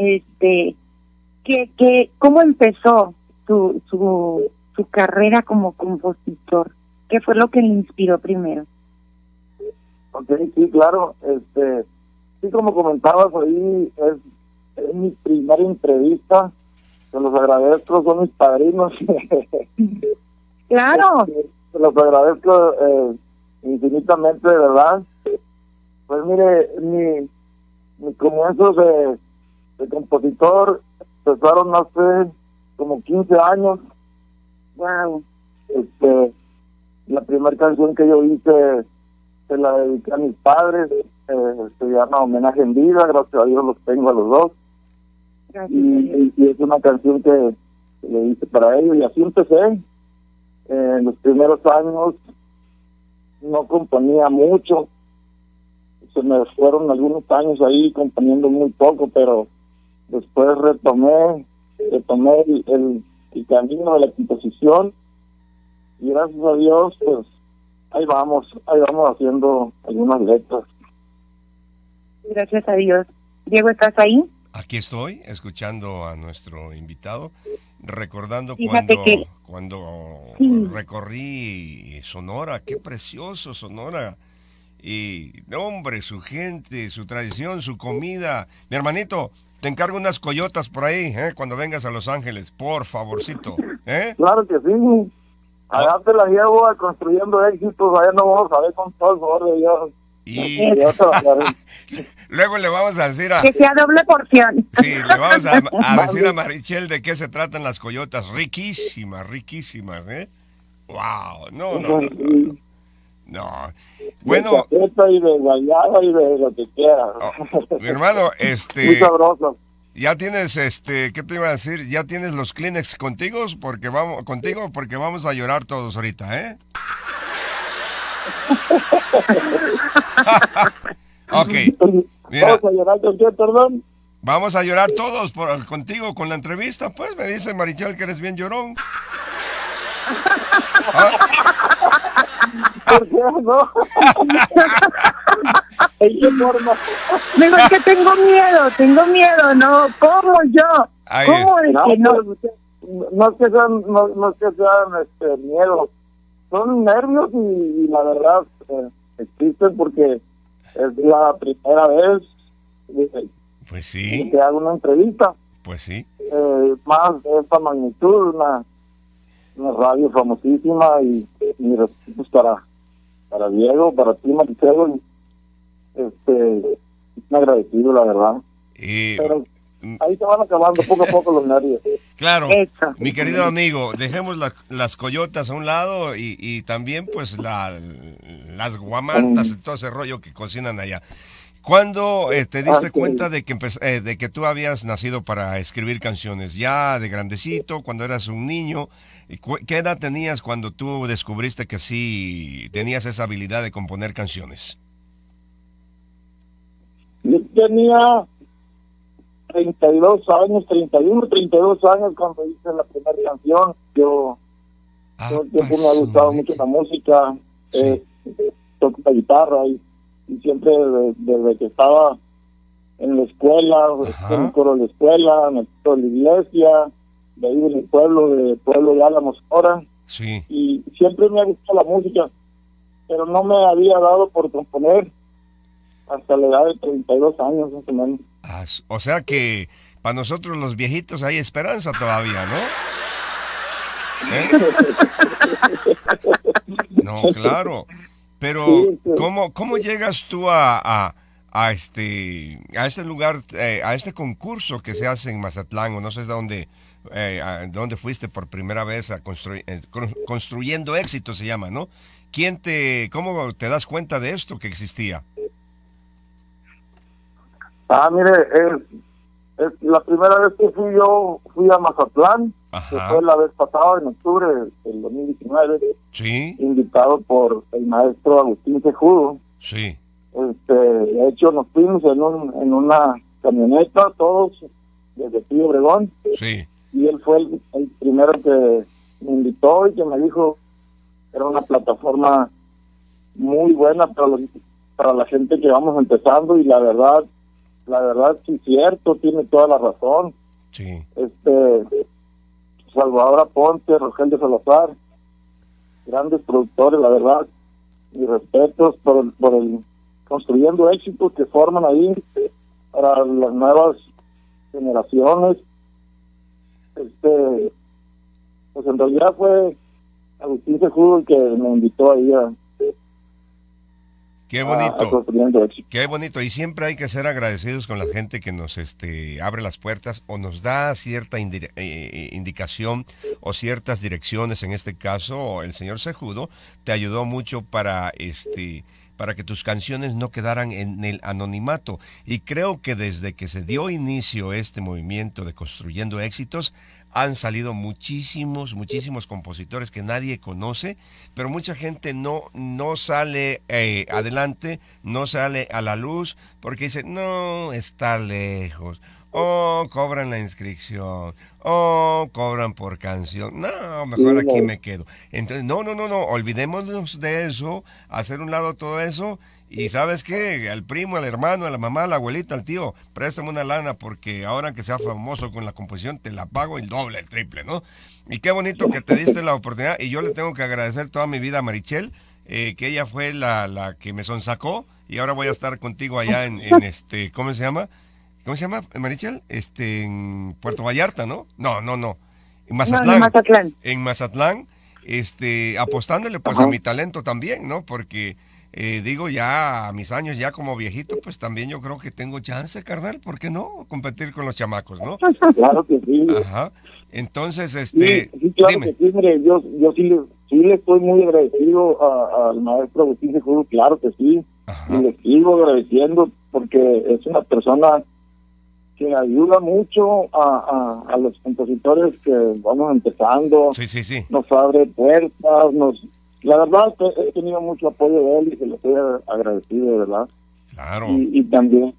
¿cómo empezó su carrera como compositor? ¿Qué fue lo que le inspiró primero? Ok, sí, claro. Sí, como comentabas ahí, es mi primera entrevista Se los agradezco, son mis padrinos. Claro. Se los agradezco infinitamente, de verdad. Pues mire, mi comienzo de compositor empezaron hace como 15 años. Bueno, la primera canción que yo hice se la dediqué a mis padres, se llama Homenaje en Vida, gracias a Dios los tengo a los dos. Y es una canción que le hice para ellos, y así empecé. En los primeros años no componía mucho, se me fueron algunos años ahí componiendo muy poco, pero después retomé el camino de la composición, y gracias a Dios pues ahí vamos haciendo algunas letras. Gracias a Dios. Diego, ¿estás ahí? Aquí estoy, escuchando a nuestro invitado, recordando Fíjate cuando sí, recorrí Sonora, qué precioso Sonora. Y, hombre, su gente, su tradición, su comida. Mi hermanito, te encargo unas coyotas por ahí, cuando vengas a Los Ángeles, por favorcito. Claro que sí. Allá te la llevo a Construyendo Éxitos, allá no vamos a ver con todo el favor de Dios. Y luego le vamos a decir que sea doble porción. Sí, le vamos a decir a Marichel de qué se tratan las coyotas. Riquísimas, riquísimas, Wow, no. Bueno. De y de guayaba y de lo que quiera. Mi hermano, muy sabroso. Ya tienes, ¿qué te iba a decir? Ya tienes los Kleenex contigo porque vamos a llorar todos ahorita, Ok, mira. ¿Vamos a llorar con qué, perdón? Vamos a llorar todos contigo con la entrevista, pues me dice Marichel que eres bien llorón. ¿Por qué no? ¿En qué forma? Digo, es que tengo miedo, ¿no? ¿Cómo yo? ¿Cómo es que no? No es que sean miedo, son nervios y la verdad existen porque es la primera vez pues sí, que hago una entrevista. Pues sí. Más de esta magnitud, una radio famosísima, y mis respetos para Diego, para ti, Marcelo. Me agradecido, la verdad. Pero ahí se van acabando poco a poco los nervios. Claro, mi querido amigo, dejemos las coyotas a un lado y también pues las guamantas y todo ese rollo que cocinan allá. ¿Cuándo te diste cuenta de que tú habías nacido para escribir canciones? ¿Ya de grandecito, cuando eras un niño? ¿Qué edad tenías cuando tú descubriste que sí tenías esa habilidad de componer canciones? Yo tenía 32 años, 31, 32 años cuando hice la primera canción. Yo todo el tiempo me ha gustado mucho la música, toco la guitarra y siempre desde que estaba en la escuela, en el coro de la escuela, en el coro de la iglesia, de ahí en el pueblo de Álamos ahora. Sí. Y siempre me ha gustado la música, pero no me había dado por componer hasta la edad de 32 años, más o menos. O sea que para nosotros los viejitos hay esperanza todavía, ¿no? No, claro. Pero ¿cómo llegas tú a este lugar, a este concurso que se hace en Mazatlán, o no sé dónde fuiste por primera vez a Construyendo Éxitos se llama, ¿no? ¿Cómo te das cuenta de esto que existía? Mire, la primera vez que fui a Mazatlán, que fue la vez pasada, en octubre del 2019, invitado por el maestro Agustín Cejudo. Sí. De hecho, nos fuimos en una camioneta, todos, desde Pío Obregón. Sí. Y él fue el primero que me invitó y que me dijo que era una plataforma muy buena para la gente que vamos empezando, y la verdad sí es cierto, tiene toda la razón. Sí. Salvador Aponte, Rogelio Salazar, grandes productores, la verdad, y respetos por el Construyendo Éxitos que forman ahí para las nuevas generaciones. pues en realidad fue Agustín Sejudo el que me invitó ahí a Qué bonito. Construyendo Éxitos. Qué bonito. Y siempre hay que ser agradecidos con la gente que nos abre las puertas o nos da cierta indicación o ciertas direcciones. En este caso, el señor Sejudo te ayudó mucho para que tus canciones no quedaran en el anonimato. Y creo que desde que se dio inicio este movimiento de Construyendo Éxitos, han salido muchísimos compositores que nadie conoce, pero mucha gente no sale adelante, no sale a la luz, porque dice, no, está lejos, o cobran la inscripción, o cobran por canción, no, mejor aquí me quedo. Entonces, no, olvidémonos de eso, hacer un lado todo eso. Y ¿sabes qué? Al primo, al hermano, a la mamá, a la abuelita, al tío, préstame una lana porque ahora que sea famoso con la composición te la pago el doble, el triple, ¿no? Y qué bonito que te diste la oportunidad. Y yo le tengo que agradecer toda mi vida a Marichel, que ella fue la que me sonsacó. Y ahora voy a estar contigo allá en ¿cómo se llama? ¿Cómo se llama, Marichel? En Puerto Vallarta, ¿no? No. En Mazatlán. No, Mazatlán. En Mazatlán, apostándole pues a mi talento también, ¿no? Porque... digo, ya a mis años, ya como viejito, pues también yo creo que tengo chance, carnal, ¿por qué no? Competir con los chamacos, ¿no? Claro que sí. Ajá. Entonces, sí, claro dime. que sí, mire, yo sí le estoy muy agradecido al maestro Agustín Sejudo, claro que sí. Ajá. Y le sigo agradeciendo porque es una persona que ayuda mucho a los compositores que vamos empezando. Sí. Nos abre puertas, la verdad he tenido mucho apoyo de él y se lo estoy agradecido, de verdad. Claro. Y también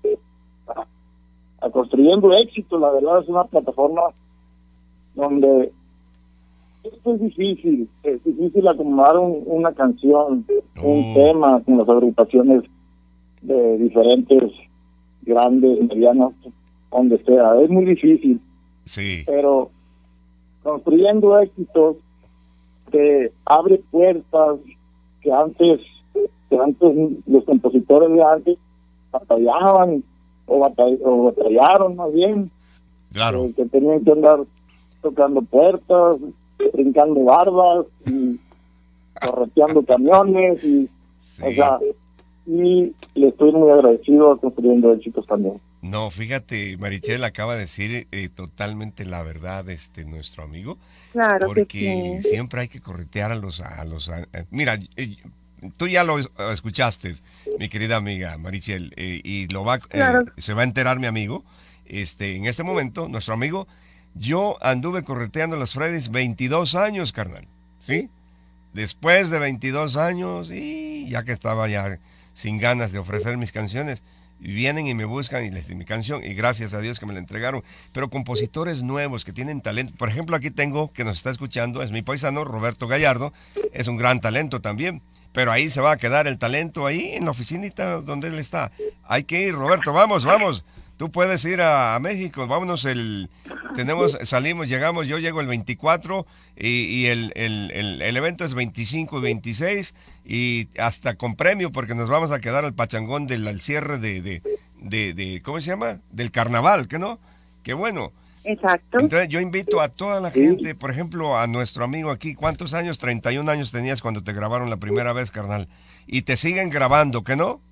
a Construyendo Éxitos, la verdad es una plataforma donde esto es difícil acomodar una canción, un tema con las agrupaciones de diferentes, grandes, medianas, donde sea, es muy difícil. Sí. Pero Construyendo Éxitos que abre puertas que antes los compositores de antes batallaban o batallaron más bien, Claro. Que tenían que andar tocando puertas, brincando bardas y correteando camiones y Sí. o sea, y le estoy muy agradecido a Construyendo Éxitos también. No, fíjate, Marichel acaba de decir totalmente la verdad, nuestro amigo. Claro porque que sí. siempre hay que corretear a los mira, tú ya lo escuchaste, mi querida amiga Marichel, y Claro. se va a enterar mi amigo. En este momento, nuestro amigo, yo anduve correteando los Freddys 22 años, carnal, ¿sí? Después de 22 años, y ya que estaba ya sin ganas de ofrecer mis canciones, vienen y me buscan y les di mi canción y gracias a Dios que me la entregaron. Pero compositores nuevos que tienen talento, por ejemplo aquí tengo, que nos está escuchando, es mi paisano Roberto Gallardo, es un gran talento también, pero ahí se va a quedar el talento, ahí en la oficinita donde él está. Hay que ir, Roberto, vamos, tú puedes ir a México, vámonos llegamos, yo llego el 24 y el evento es 25 y 26 y hasta con premio porque nos vamos a quedar al pachangón al cierre de ¿cómo se llama? Del carnaval, ¿qué no? Qué bueno. Exacto. Entonces yo invito a toda la gente, por ejemplo, a nuestro amigo aquí, ¿cuántos años? 31 años tenías cuando te grabaron la primera vez, carnal. Y te siguen grabando, ¿qué no?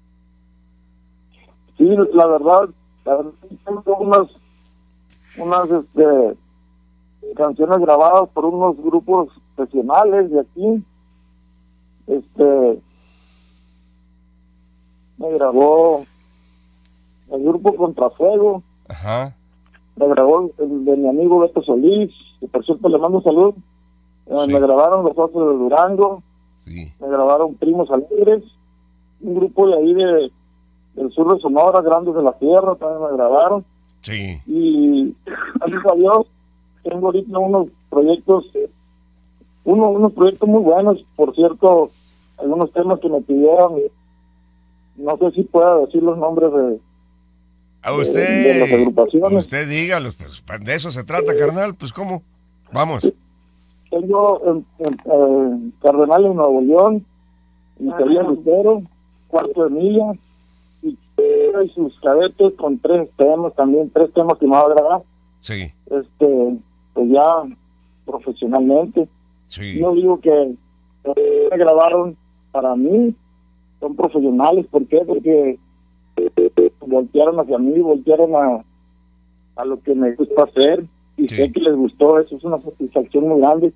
Sí, la verdad tengo unas canciones grabadas por unos grupos profesionales de aquí. Me grabó el grupo Contrafuego. Ajá. Me grabó el de mi amigo Beto Solís, que por cierto le mando salud. Sí. Me grabaron Los Otros de Durango. Sí. Me grabaron Primos Alegres, un grupo de ahí del sur de Sonora, Grandes de la Tierra, también me grabaron. Sí. Y gracias a Dios tengo ahorita unos proyectos muy buenos. Por cierto, algunos temas que me pidieron, no sé si pueda decir los nombres de las agrupaciones. Usted dígalo, pues de eso se trata, carnal, pues ¿cómo? Vamos. Tengo Cardenal en Nuevo León, Miseria Lucero, Cuarto de Milla y sus cadetes con tres temas que me va a grabar. Sí, pues ya profesionalmente. sí, Yo digo que me grabaron para mí, son profesionales. ¿Por qué? Porque voltearon hacia mí, voltearon a lo que me gusta hacer, y Sí. sé que les gustó. Eso es una satisfacción muy grande,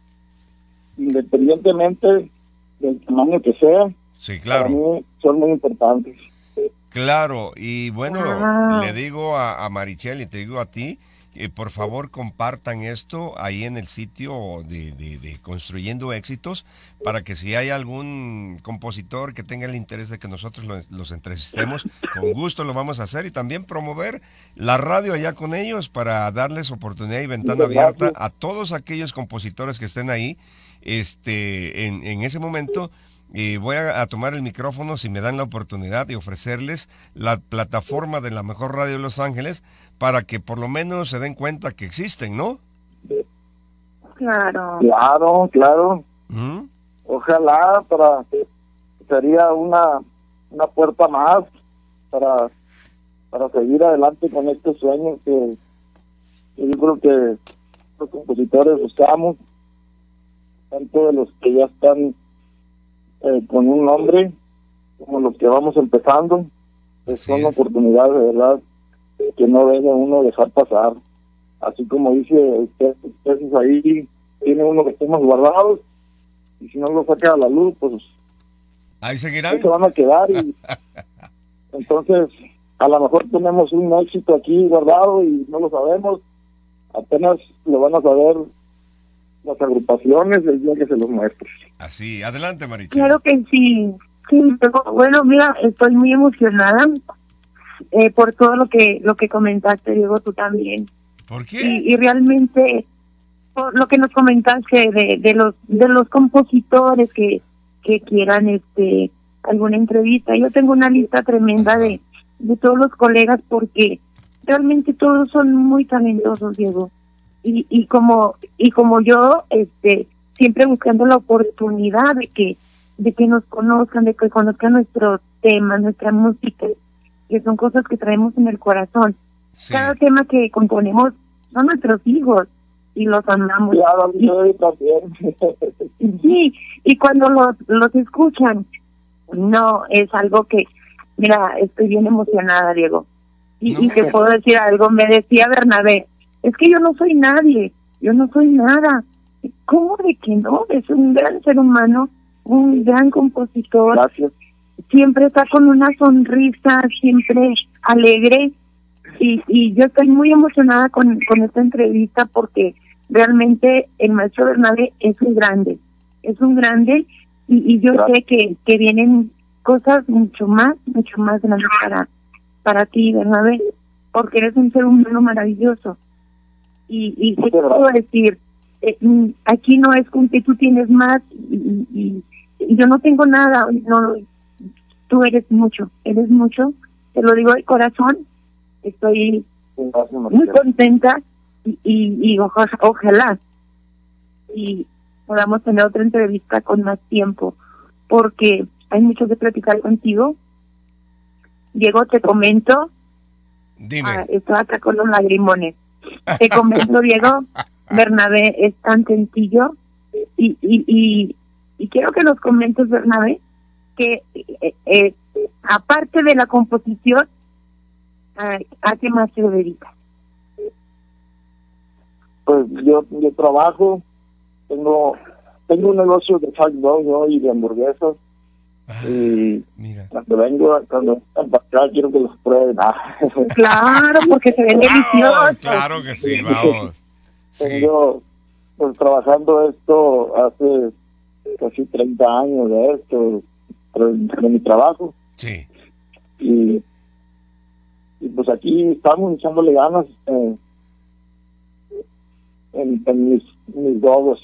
independientemente del tamaño que sea. sí, Para claro. mí son muy importantes. Claro, y bueno, Wow. le digo a Marichel y te digo a ti, que por favor compartan esto ahí en el sitio de Construyendo Éxitos, para que si hay algún compositor que tenga el interés de que nosotros los entrevistemos, con gusto lo vamos a hacer, y también promover la radio allá con ellos para darles oportunidad y ventana abierta a todos aquellos compositores que estén ahí en ese momento. Y voy a tomar el micrófono, si me dan la oportunidad, de ofrecerles la plataforma de la mejor radio de Los Ángeles, para que por lo menos se den cuenta que existen, ¿no? Claro. Claro. ¿Mm? Ojalá sería una puerta más para seguir adelante con estos sueños que yo creo que los compositores buscamos, tanto de los que ya están con un nombre como los que vamos empezando. Pues Así son es. oportunidades de verdad que no debe uno dejar pasar. Así como dice ustedes ahí, tiene uno que temas guardados, y si no lo saca a la luz, pues Ahí ahí seguirán. se van a quedar. Y entonces a lo mejor tenemos un éxito aquí guardado y no lo sabemos. Apenas lo van a saber las agrupaciones el día que se los muestre. Así, adelante, Marichel. Claro que sí. Sí, pero, bueno, mira, estoy muy emocionada por todo lo que comentaste, Diego, tú también. ¿Por qué? Y realmente por lo que nos comentaste de los compositores que quieran alguna entrevista. Yo tengo una lista tremenda de todos los colegas, porque realmente todos son muy talentosos, Diego. Y como yo, siempre buscando la oportunidad de que nos conozcan, de que conozcan nuestros temas, nuestra música, que son cosas que traemos en el corazón. Sí. Cada tema que componemos son nuestros hijos y los amamos. Claro, Y- yo también. Sí, y cuando los escuchan, no, es algo que, mira, estoy bien emocionada, Diego. Y No. te puedo decir algo, me decía Bernabé, es que yo no soy nadie, yo no soy nada. ¿Cómo de que no? Es un gran ser humano, un gran compositor, Gracias. siempre está con una sonrisa, siempre alegre, y yo estoy muy emocionada con esta entrevista, porque realmente el maestro Bernabé es un grande, y yo Gracias. sé que vienen cosas mucho más grandes para ti, Bernabé, porque eres un ser humano maravilloso, y te puedo decir, aquí no es con que tú tienes más y yo no tengo nada, no, tú eres mucho, te lo digo de corazón. Estoy Gracias, muy Marcela. contenta y ojalá y podamos tener otra entrevista con más tiempo, porque hay mucho que platicar contigo. Diego, te comento, Dime. estoy acá con los lagrimones. Te comento, Diego, Bernabé es tan sencillo, y quiero que nos comentes, Bernabé, que aparte de la composición, ¿a qué más te dedicas? Pues yo trabajo, tengo un negocio de hot dog, ¿no? Y de hamburguesas. Ah, Y mira. cuando vengan para acá, quiero que los prueben. Claro, porque se ven deliciosos. Claro que sí, vamos. Sí. Tengo pues trabajando esto hace casi 30 años de esto, de mi trabajo. Sí. Y pues aquí estamos echándole ganas en mis dogos.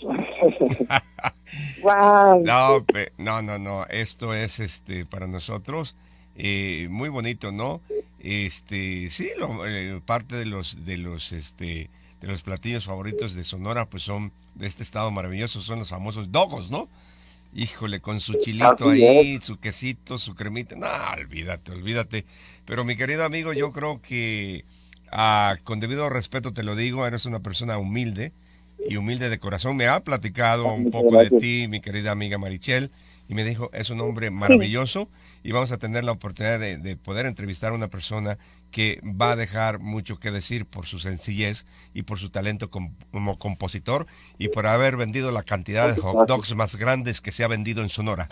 Wow. No. Esto es para nosotros muy bonito, ¿no? Sí, parte de los platillos favoritos de Sonora, pues son de este estado maravilloso, son los famosos dogos, ¿no? Híjole, con su chilito Así ahí, su quesito, su cremita. No, olvídate. Pero mi querido amigo, yo creo que con debido respeto te lo digo, eres una persona humilde y humilde de corazón. Me ha platicado un poco de ti, mi querida amiga Marichel, y me dijo, es un hombre maravilloso y vamos a tener la oportunidad de poder entrevistar a una persona que va a dejar mucho que decir por su sencillez y por su talento como compositor y por haber vendido la cantidad de hot dogs más grandes que se ha vendido en Sonora.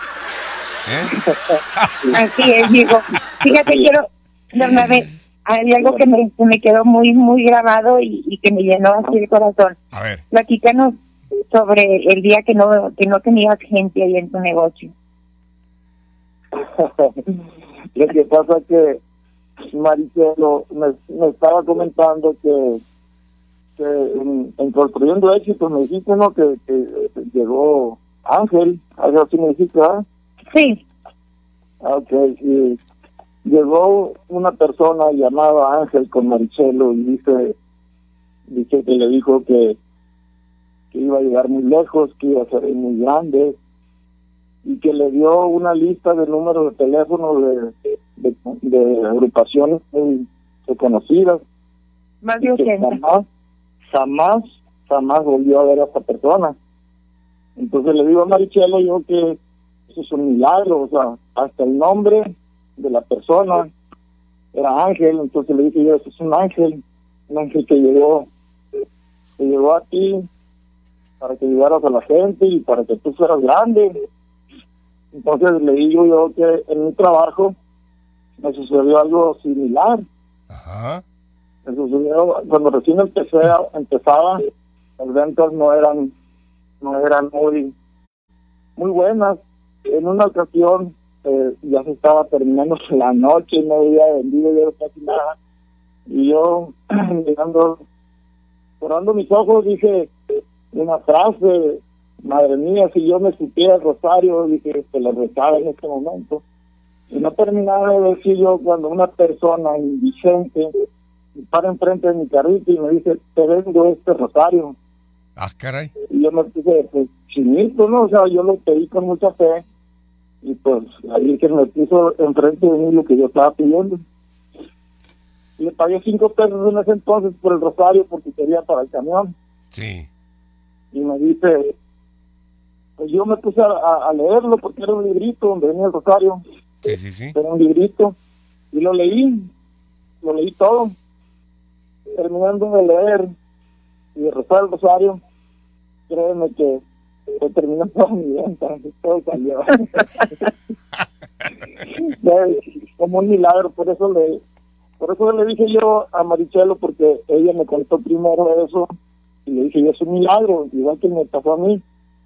Así es, Diego. Fíjate, Bernabé, hay algo que me quedó muy, muy grabado y que me llenó así el corazón. A ver. Platícanos sobre el día que no tenías gente ahí en tu negocio. Lo que pasa es que Maricelo me estaba comentando que en Construyendo Éxito me dijiste, ¿no? Que llegó Ángel, algo así me dijiste, ¿verdad? Sí. Ok, y llegó una persona llamada Ángel con Maricelo y dice que le dijo que iba a llegar muy lejos, que iba a ser muy grande, y que le dio una lista de números de teléfono de agrupaciones muy reconocidas. Más de 80. Jamás volvió a ver a esta persona. Entonces le digo a Marichelo yo que eso es un milagro, o sea, hasta el nombre de la persona era Ángel. Entonces le dije yo, eso es un ángel que llegó a ti para que ayudaras a la gente y para que tú fueras grande. Entonces le digo yo que en mi trabajo me sucedió algo similar. Ajá. Me sucedió cuando recién empezaba, las ventas no eran muy buenas. En una ocasión ya se estaba terminando la noche y no había vendido yo casi nada. Y yo, mirando, cerrando mis ojos, dije una frase: madre mía, si yo me supiera el rosario, dije, te lo rezaba en este momento. Y no terminaba de decir yo cuando una persona indigente para enfrente de mi carrito y me dice, te vendo este rosario. Ah, caray. Y yo me puse, pues, chinito, ¿no? O sea, yo lo pedí con mucha fe y pues ahí que me puso enfrente de mí lo que yo estaba pidiendo. Y le pagué 5 pesos en ese entonces por el rosario porque quería para el camión. Sí. Y me dice, pues yo me puse a leerlo porque era un librito donde venía el rosario. Sí. Era un librito y lo leí todo. Terminando de leer y de rezar el rosario, créeme que terminó toda mi venta, todo salió. Como un milagro, por eso le dije yo a Marichelo, porque ella me contó primero eso, y le dije yo, es un milagro, igual que me pasó a mí.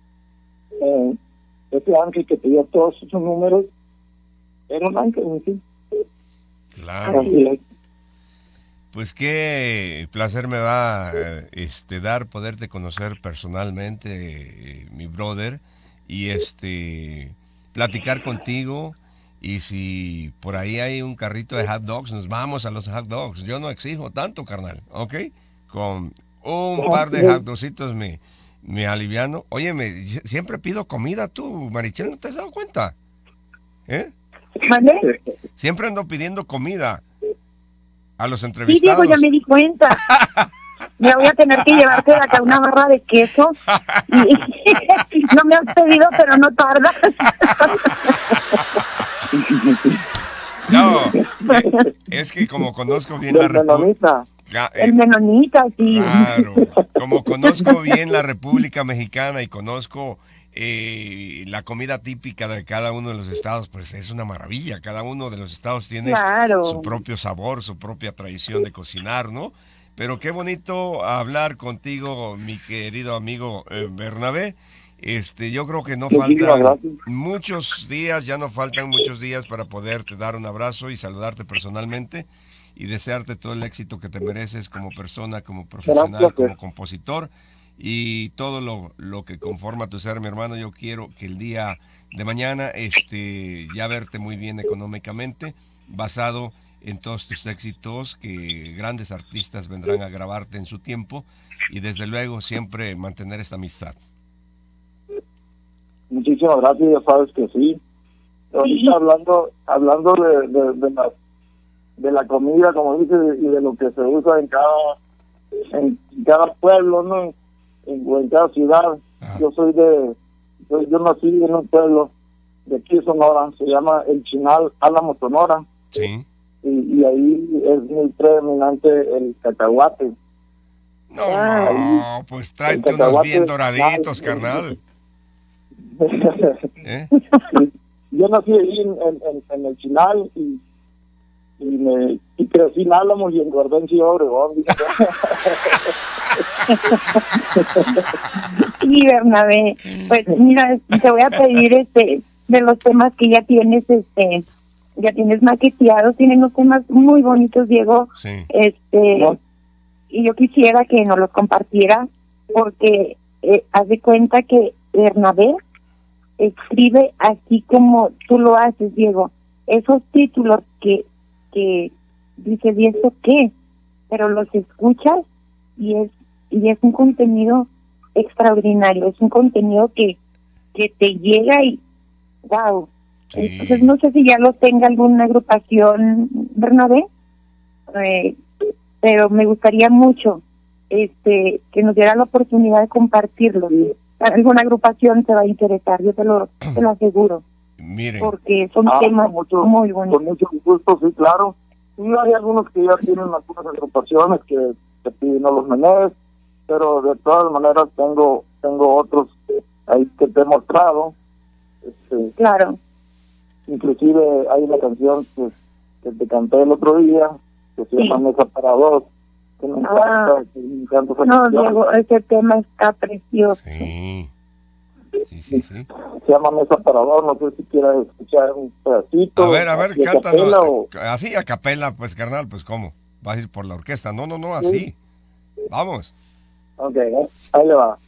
Ese ángel que te dio todos sus números, era un ángel en sí. Claro. Así es. Pues qué placer me va dar poderte conocer personalmente, mi brother, y platicar contigo. Y si por ahí hay un carrito de hot dogs, nos vamos a los hot dogs. Yo no exijo tanto, carnal, ¿ok? Con un par de hot dogsitos me aliviano. Oye, siempre pido comida tú, Marichel, ¿no te has dado cuenta? ¿Vale? Siempre ando pidiendo comida a los Sí, entrevistados. Diego, ya me di cuenta. Me voy a tener que llevarte de acá una barra de queso. No me has pedido, pero no tardas. No, es que como conozco bien la República. El menonita, sí. Claro, como conozco bien la República Mexicana y conozco la comida típica de cada uno de los estados, pues es una maravilla. Cada uno de los estados tiene su propio sabor, su propia tradición de cocinar, ¿no? Pero qué bonito hablar contigo, mi querido amigo Bernabé. Yo creo que no faltan muchos días, ya no faltan muchos días para poderte dar un abrazo y saludarte personalmente y desearte todo el éxito que te mereces como persona, como profesional, como compositor y todo lo que conforma tu ser, mi hermano. Yo quiero que el día de mañana ya verte muy bien económicamente, basado en todos tus éxitos, que grandes artistas vendrán a grabarte en su tiempo y desde luego siempre mantener esta amistad. Muchísimas gracias, ya sabes que sí. Ahorita hablando de la comida, como dices, y de lo que se usa en cada pueblo, ¿no? O en cada ciudad. Yo yo nací en un pueblo de aquí de Sonora, se llama El Chinal, Álamo, Sonora. Sí. Y ahí es muy predominante el cacahuate. No, pues tráete unos bien doraditos, carnal. ¿Eh? Yo nací ahí en El Chinal y crecí en Álamos y engordé en Ciudad Obregón. Sí, Bernabé, pues mira, te voy a pedir de los temas que ya tienes maqueteados, tienen unos temas muy bonitos, Diego. Sí. Y yo quisiera que nos los compartiera, porque haz de cuenta que Bernabé escribe así como tú lo haces, Diego. Esos títulos que dices, ¿y eso qué? Pero los escuchas y es un contenido extraordinario, es un contenido que te llega y wow. Sí. Entonces no sé si ya lo tenga alguna agrupación, Bernabé, pero me gustaría mucho que nos diera la oportunidad de compartirlo. Alguna agrupación te va a interesar, yo te lo aseguro. Miren. Porque son temas muy bonitos. Con mucho gusto, sí, claro. Sí, hay algunos que ya tienen algunas agrupaciones que piden los menores, pero de todas maneras tengo otros ahí que te he mostrado. Claro. Inclusive hay una canción que te canté el otro día, que se llama Mesa para Dos, que me encanta, que me encanta esa canción. Diego, ese tema está precioso. Sí. Se llama Mesa para Dos, no sé si quieras escuchar un pedacito. A ver, cántanos. Así a capela, pues, carnal, pues, ¿cómo? ¿Vas a ir por la orquesta? No, así. Sí. Vamos. Ok, ahí le va.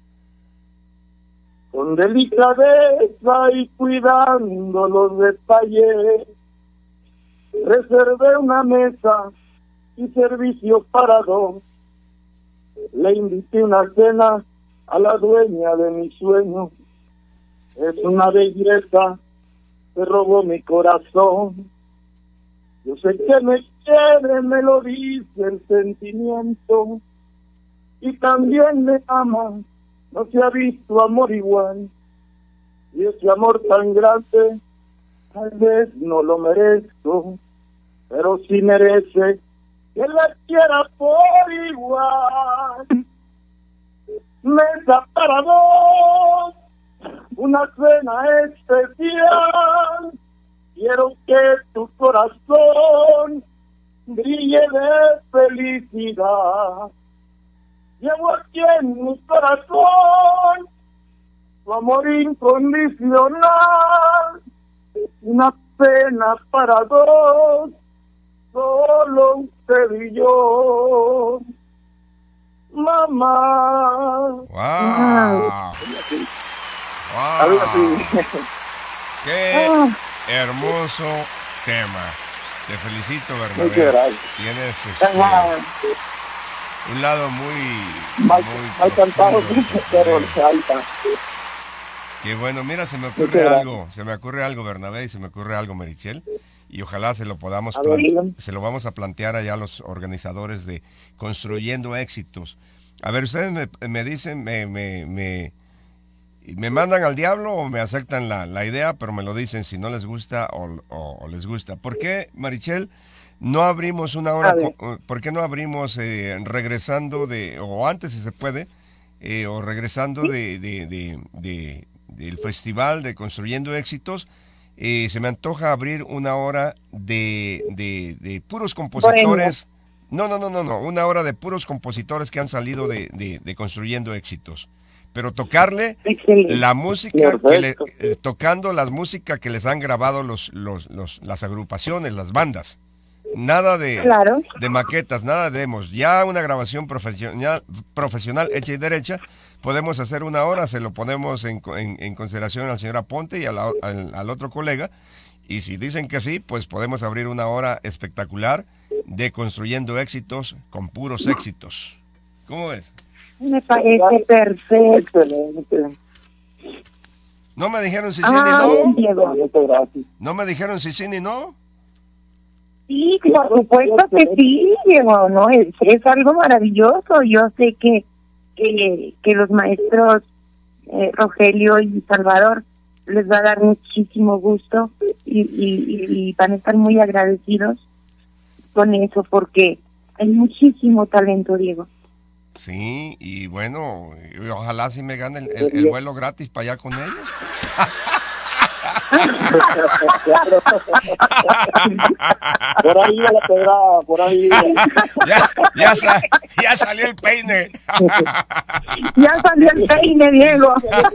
Con delicadeza y cuidando los detalles, reservé una mesa y servicio para dos. Le invité una cena a la dueña de mi sueño. Es una belleza que robó mi corazón. Yo sé que me quiere, me lo dice el sentimiento, y también me ama. No se ha visto amor igual, y ese amor tan grande tal vez no lo merezco, pero sí merece que la quiera por igual. Mesa para dos, una cena especial. Quiero que tu corazón brille de felicidad. Llevo aquí en mi corazón tu amor incondicional. Una cena para dos, solo usted y yo. Mamá. ¡Wow! ¡Wow! ¡Qué hermoso tema! Te felicito, Bernabé. Tienes un lado muy mal cantado, pero alta. Qué bueno, mira, se me ocurre algo, Bernabé, y se me ocurre algo, Marichel, y ojalá se lo vamos a plantear allá a los organizadores de Construyendo Éxitos. A ver, ustedes me dicen, me mandan al diablo o me aceptan la idea, pero me lo dicen si no les gusta o les gusta. ¿Por qué, Marichel, no abrimos una hora? ¿Por qué no abrimos regresando o antes si se puede, o regresando del festival de Construyendo Éxitos? Se me antoja abrir una hora de puros compositores. No, una hora de puros compositores que han salido de Construyendo Éxitos. Pero tocarle la música, tocando la música que les han grabado las agrupaciones, las bandas. Nada de maquetas, nada de demos. Ya una grabación profesional hecha y derecha. Podemos hacer una hora, se lo ponemos en consideración a la señora Ponte y al otro colega. Y si dicen que sí, pues podemos abrir una hora espectacular de Construyendo Éxitos con puros éxitos. ¿Cómo ves? Me parece perfecto. Excelente. ¿No me dijeron si sí ni no? Diego. ¿No me dijeron si sí ni no? Sí, por supuesto que sí, Diego, ¿no? Es algo maravilloso. Yo sé que los maestros Rogelio y Salvador les va a dar muchísimo gusto y van a estar muy agradecidos con eso, porque hay muchísimo talento, Diego. Sí, y bueno, ojalá si me gane el vuelo gratis para allá con ellos. Por ahí a la pedrada, por ahí. Ya salió el peine. Ya salió el peine, Diego.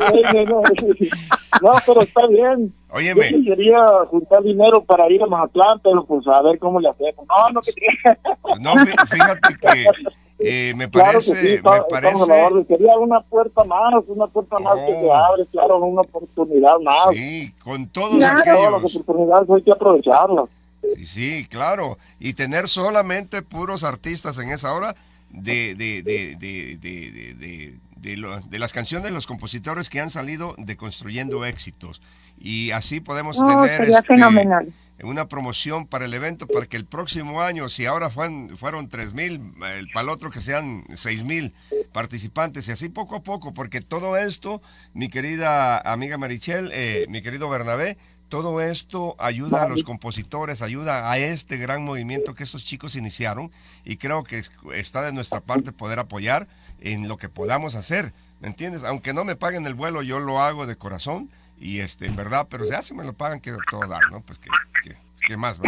No, pero está bien. Óyeme. Yo sí quería juntar dinero para ir a Mazatlán, pero pues a ver cómo le hacemos. No, que No, fíjate que me parece, claro que sí, estamos a la orden. Quería una puerta más que se abre, claro, una oportunidad más. Sí, con todos Claro. aquellos. Todas las oportunidades hay que aprovecharlas. Sí, claro. Y tener solamente puros artistas en esa hora de las canciones, los compositores que han salido de Construyendo Éxitos. Y así podemos tener sería fenomenal. una promoción para el evento, para que el próximo año, si ahora fueron 3,000, para el otro que sean 6,000 participantes, y así poco a poco, porque todo esto, mi querida amiga Marichel, mi querido Bernabé, todo esto ayuda a los compositores, ayuda a este gran movimiento que estos chicos iniciaron, y creo que está de nuestra parte poder apoyar en lo que podamos hacer, ¿me entiendes? Aunque no me paguen el vuelo, yo lo hago de corazón, y en verdad, pero ya si me lo pagan, quiero todo dar, ¿no? Pues ¿qué más va?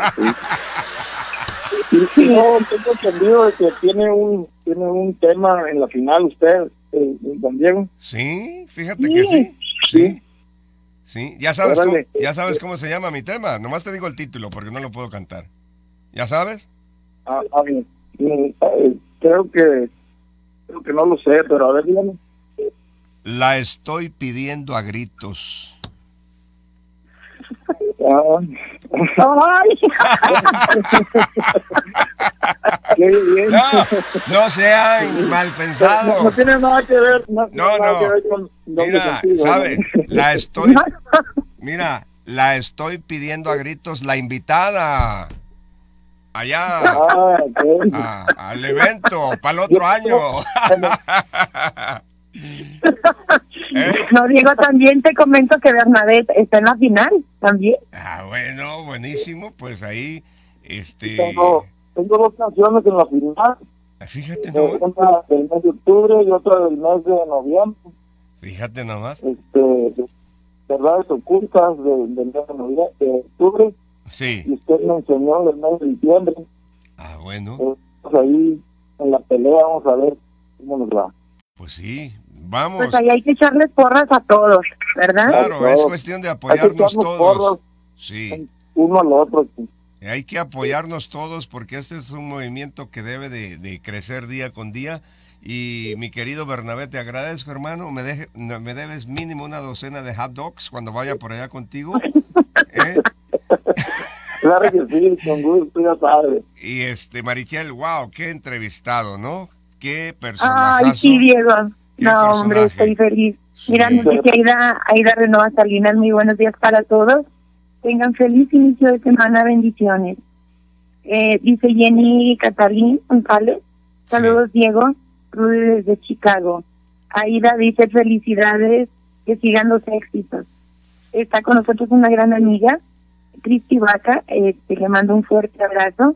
Y no, tengo entendido de que tiene un tema en la final usted, don Diego. Sí, fíjate que sí. Sí, ya sabes cómo se llama mi tema. Nomás te digo el título porque no lo puedo cantar. ¿Ya sabes? Bien. Creo que no lo sé, pero a ver, dígame. La estoy pidiendo a gritos. ¡Ay! Qué bien. No sean mal pensados. No tiene nada que ver. No. Nada que ver con Mira, contigo, ¿sabes? ¿no? La estoy pidiendo a gritos la invitada. Allá. Okay. Al evento, para el otro año. No, Diego, también te comento que Bernadette está en la final, también. Bueno, buenísimo, pues ahí, Tengo dos canciones en la final. Fíjate nomás. Una del mes de octubre y otra del mes de noviembre. Fíjate nomás. Verdades ocultas del mes de octubre. Sí. Y usted me enseñó el mes de diciembre. Bueno. Ahí en la pelea vamos a ver cómo nos va. Pues sí, vamos. Pues ahí hay que echarles porras a todos, ¿verdad? Claro, es cuestión de apoyarnos todos. Porras, sí. Uno al otro. Sí. Hay que apoyarnos todos porque este es un movimiento que debe de crecer día con día. Y mi querido Bernabé, te agradezco, hermano. Me debes mínimo una docena de hot dogs cuando vaya por allá contigo. Claro que sí, con gusto, ya sabes. Y Marichel, wow, qué entrevistado, ¿no? Qué personaje. Ay, sí, Diego. No, hombre, estoy feliz. Sí. Mira, dice Aida Renova Salinas, muy buenos días para todos. Tengan feliz inicio de semana, bendiciones. Dice Jenny Catalín González, saludos, sí. Diego, Rudy desde Chicago. Aida dice felicidades, que sigan los éxitos. Está con nosotros una gran amiga, Cristi Vaca, le mando un fuerte abrazo.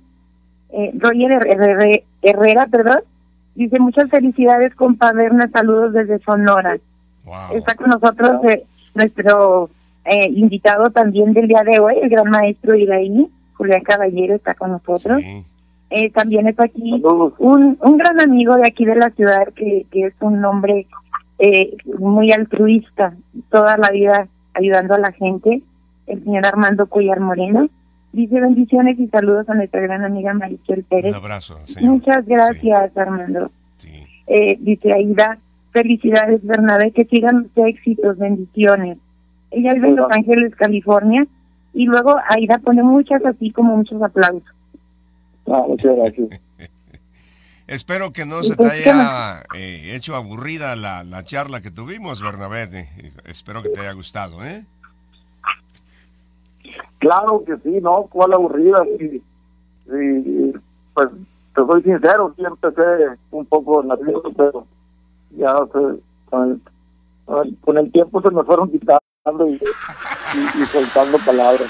Roger Herrera, dice muchas felicidades, compa Berna, saludos desde Sonora. Wow. Está con nosotros nuestro invitado también del día de hoy, el gran maestro iraní, Julián Caballero, está con nosotros. Sí. También está aquí un gran amigo de aquí de la ciudad que es un hombre muy altruista, toda la vida ayudando a la gente, el señor Armando Cuellar Moreno. Dice bendiciones y saludos a nuestra gran amiga Marichel Pérez. Un abrazo, señor. Muchas gracias, sí. Armando. Sí. Dice Aida, felicidades, Bernabé, que sigan los éxitos, bendiciones. Ella vive en Los Ángeles, California, y luego Aida pone muchos aplausos. Muchas gracias. Espero que no se te haya hecho aburrida la charla que tuvimos, Bernabé. Espero que te haya gustado, ¿eh? Claro que sí, ¿no? ¿Cuál aburrida? y pues te soy sincero, sí empecé un poco nervioso, pero ya con el tiempo se me fueron quitando y soltando palabras.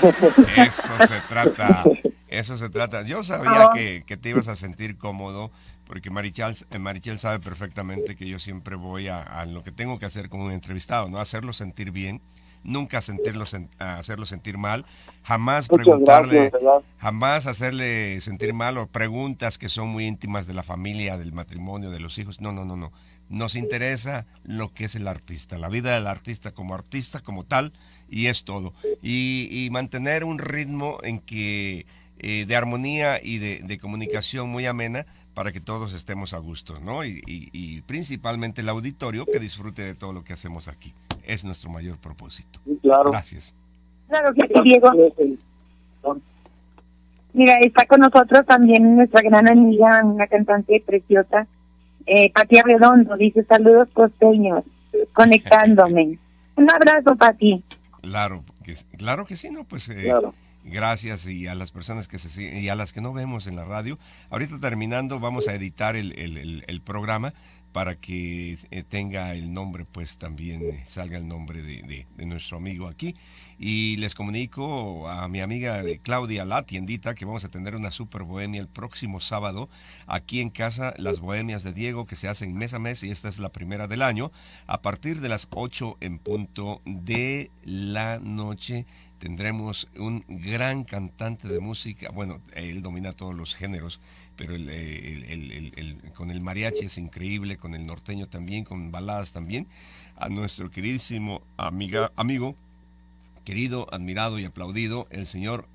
Eso se trata. Yo sabía que te ibas a sentir cómodo, porque Marichel sabe perfectamente que yo siempre voy a lo que tengo que hacer con un entrevistado, ¿no? Hacerlo sentir bien, nunca hacerlo sentir mal, jamás preguntarle, jamás hacerle sentir mal o preguntas que son muy íntimas de la familia, del matrimonio, de los hijos. No. Nos interesa lo que es el artista, la vida del artista como tal, y es todo. Y mantener un ritmo en que de armonía y de comunicación muy amena para que todos estemos a gusto, ¿no? Y principalmente el auditorio que disfrute de todo lo que hacemos aquí. Es nuestro mayor propósito. Sí, claro. Gracias. Claro que sí, Diego. Mira, está con nosotros también nuestra gran amiga, una cantante preciosa, Pati Arredondo, dice saludos costeños, conectándome. Un abrazo, Pati. Claro que sí, ¿no? Pues Claro. gracias, y a las personas y a las que no vemos en la radio. Ahorita terminando vamos a editar el programa para que tenga el nombre, pues también salga el nombre de nuestro amigo aquí. Y les comunico a mi amiga Claudia La Tiendita que vamos a tener una super bohemia el próximo sábado aquí en casa, las bohemias de Diego, que se hacen mes a mes, y esta es la primera del año, a partir de las 8 en punto de la noche. Tendremos un gran cantante de música, bueno, él domina todos los géneros, pero con el mariachi es increíble, con el norteño también, con baladas también, a nuestro queridísimo amigo, querido, admirado y aplaudido, el señor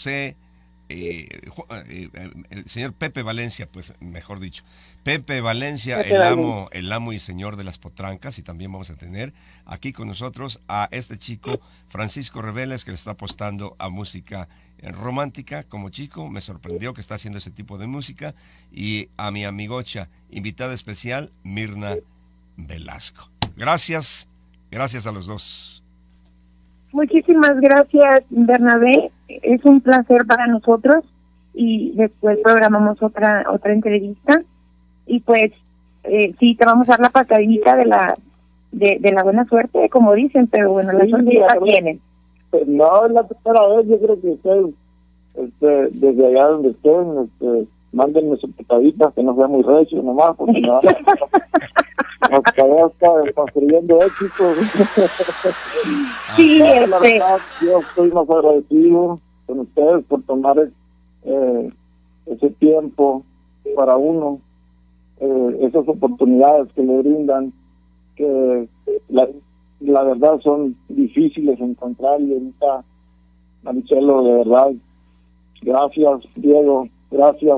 el señor Pepe Valencia, pues mejor dicho, Pepe Valencia, el amo y señor de las potrancas. Y también vamos a tener aquí con nosotros a este chico Francisco Reveles, que le está apostando a música romántica como chico. Me sorprendió que está haciendo ese tipo de música. Y a mi amigocha, invitada especial, Mirna Velasco. Gracias a los dos. Muchísimas gracias, Bernabé. Es un placer para nosotros, y después programamos otra entrevista. Y pues sí, te vamos a dar la patadita de la buena suerte, como dicen, pero bueno, la suerte ya la tienen. No, es la tercera vez. Yo creo que ustedes, desde allá donde estén, mándenme su patadita, que no sea muy recio nomás, porque no nos quedamos construyendo éxitos. Sí, la verdad, yo estoy más agradecido con ustedes por tomar ese tiempo para uno, esas oportunidades que le brindan, que la verdad son difíciles encontrar. Y ahorita, Marichelo, de verdad, gracias, Diego, gracias.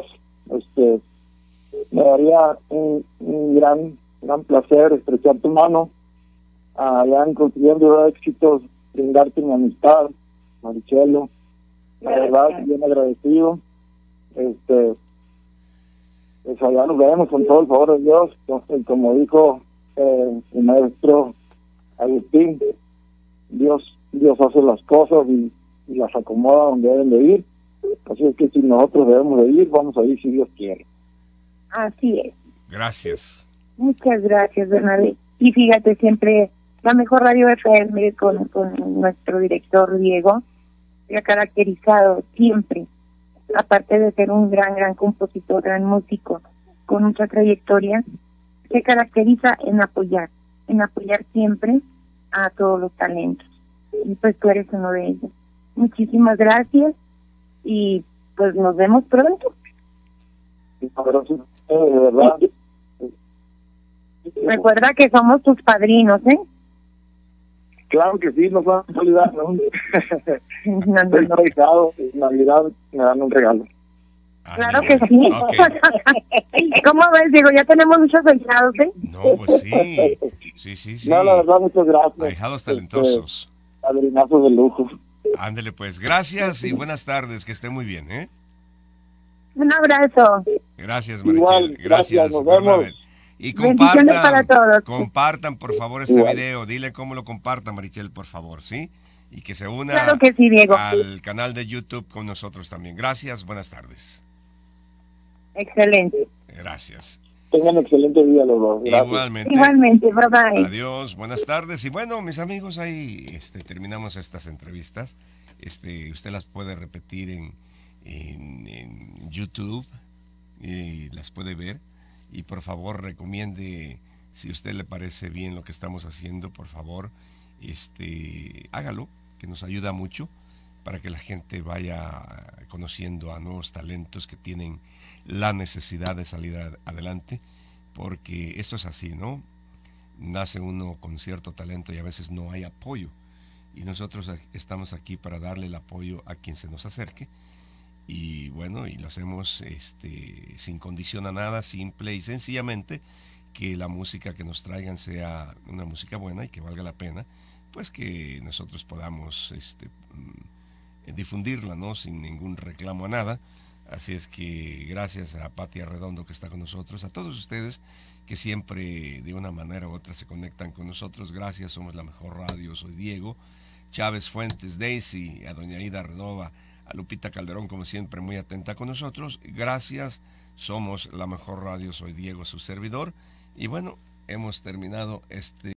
Me daría un gran placer estrechar tu mano allá en Construyendo Éxitos, brindarte mi amistad, Marichelo. La verdad, bien agradecido. Pues allá nos vemos con todo el favor de Dios. Como dijo el maestro Agustín, Dios hace las cosas y las acomoda donde deben de ir. Así es que si nosotros debemos de ir, vamos a ir si Dios quiere. Así es. Gracias. Muchas gracias, Bernabé. Y fíjate, siempre la mejor radio FM con nuestro director Diego se ha caracterizado siempre, aparte de ser un gran compositor, gran músico, con mucha trayectoria, se caracteriza en apoyar siempre a todos los talentos. Y pues tú eres uno de ellos. Muchísimas gracias, y pues nos vemos pronto. De verdad. Recuerda que somos tus padrinos, ¿eh? Claro que sí, nos van a ayudar, ¿no? En Navidad me dan un regalo. Claro que sí. Okay. ¿Cómo ves, Diego? Ya tenemos muchos ahijados, ¿eh? No, pues sí. Sí. No, la verdad, muchas gracias. Ahijados talentosos. Padrinazos de lujo. Ándele, pues. Gracias y buenas tardes. Que esté muy bien, ¿eh? Un abrazo. Gracias, Marichel. Igual, gracias, nos vemos. Y compartan, compartan por favor este video. Dile cómo lo compartan, Marichel, por favor, ¿sí? y que se una Claro que sí, Diego. al canal de YouTube con nosotros también. Gracias, buenas tardes. Excelente. Gracias. Tengan excelente día los dos. Gracias. Igualmente, bye bye. Adiós, buenas tardes. Y bueno, mis amigos, ahí terminamos estas entrevistas. Usted las puede repetir en YouTube y las puede ver. Y por favor, recomiende, si a usted le parece bien lo que estamos haciendo, por favor, hágalo, que nos ayuda mucho para que la gente vaya conociendo a nuevos talentos que tienen la necesidad de salir adelante, porque esto es así, ¿no? Nace uno con cierto talento y a veces no hay apoyo, y nosotros estamos aquí para darle el apoyo a quien se nos acerque, y bueno, y lo hacemos sin condición a nada, simple y sencillamente que la música que nos traigan sea una música buena y que valga la pena, pues que nosotros podamos difundirla, ¿no? Sin ningún reclamo a nada. Así es que gracias a Pati Arredondo que está con nosotros, a todos ustedes que siempre de una manera u otra se conectan con nosotros. Gracias, somos la mejor radio. Soy Diego Chávez Fuentes, Daisy, a doña Ida Renova, a Lupita Calderón, como siempre muy atenta con nosotros. Gracias, somos la mejor radio. Soy Diego, su servidor. Y bueno, hemos terminado este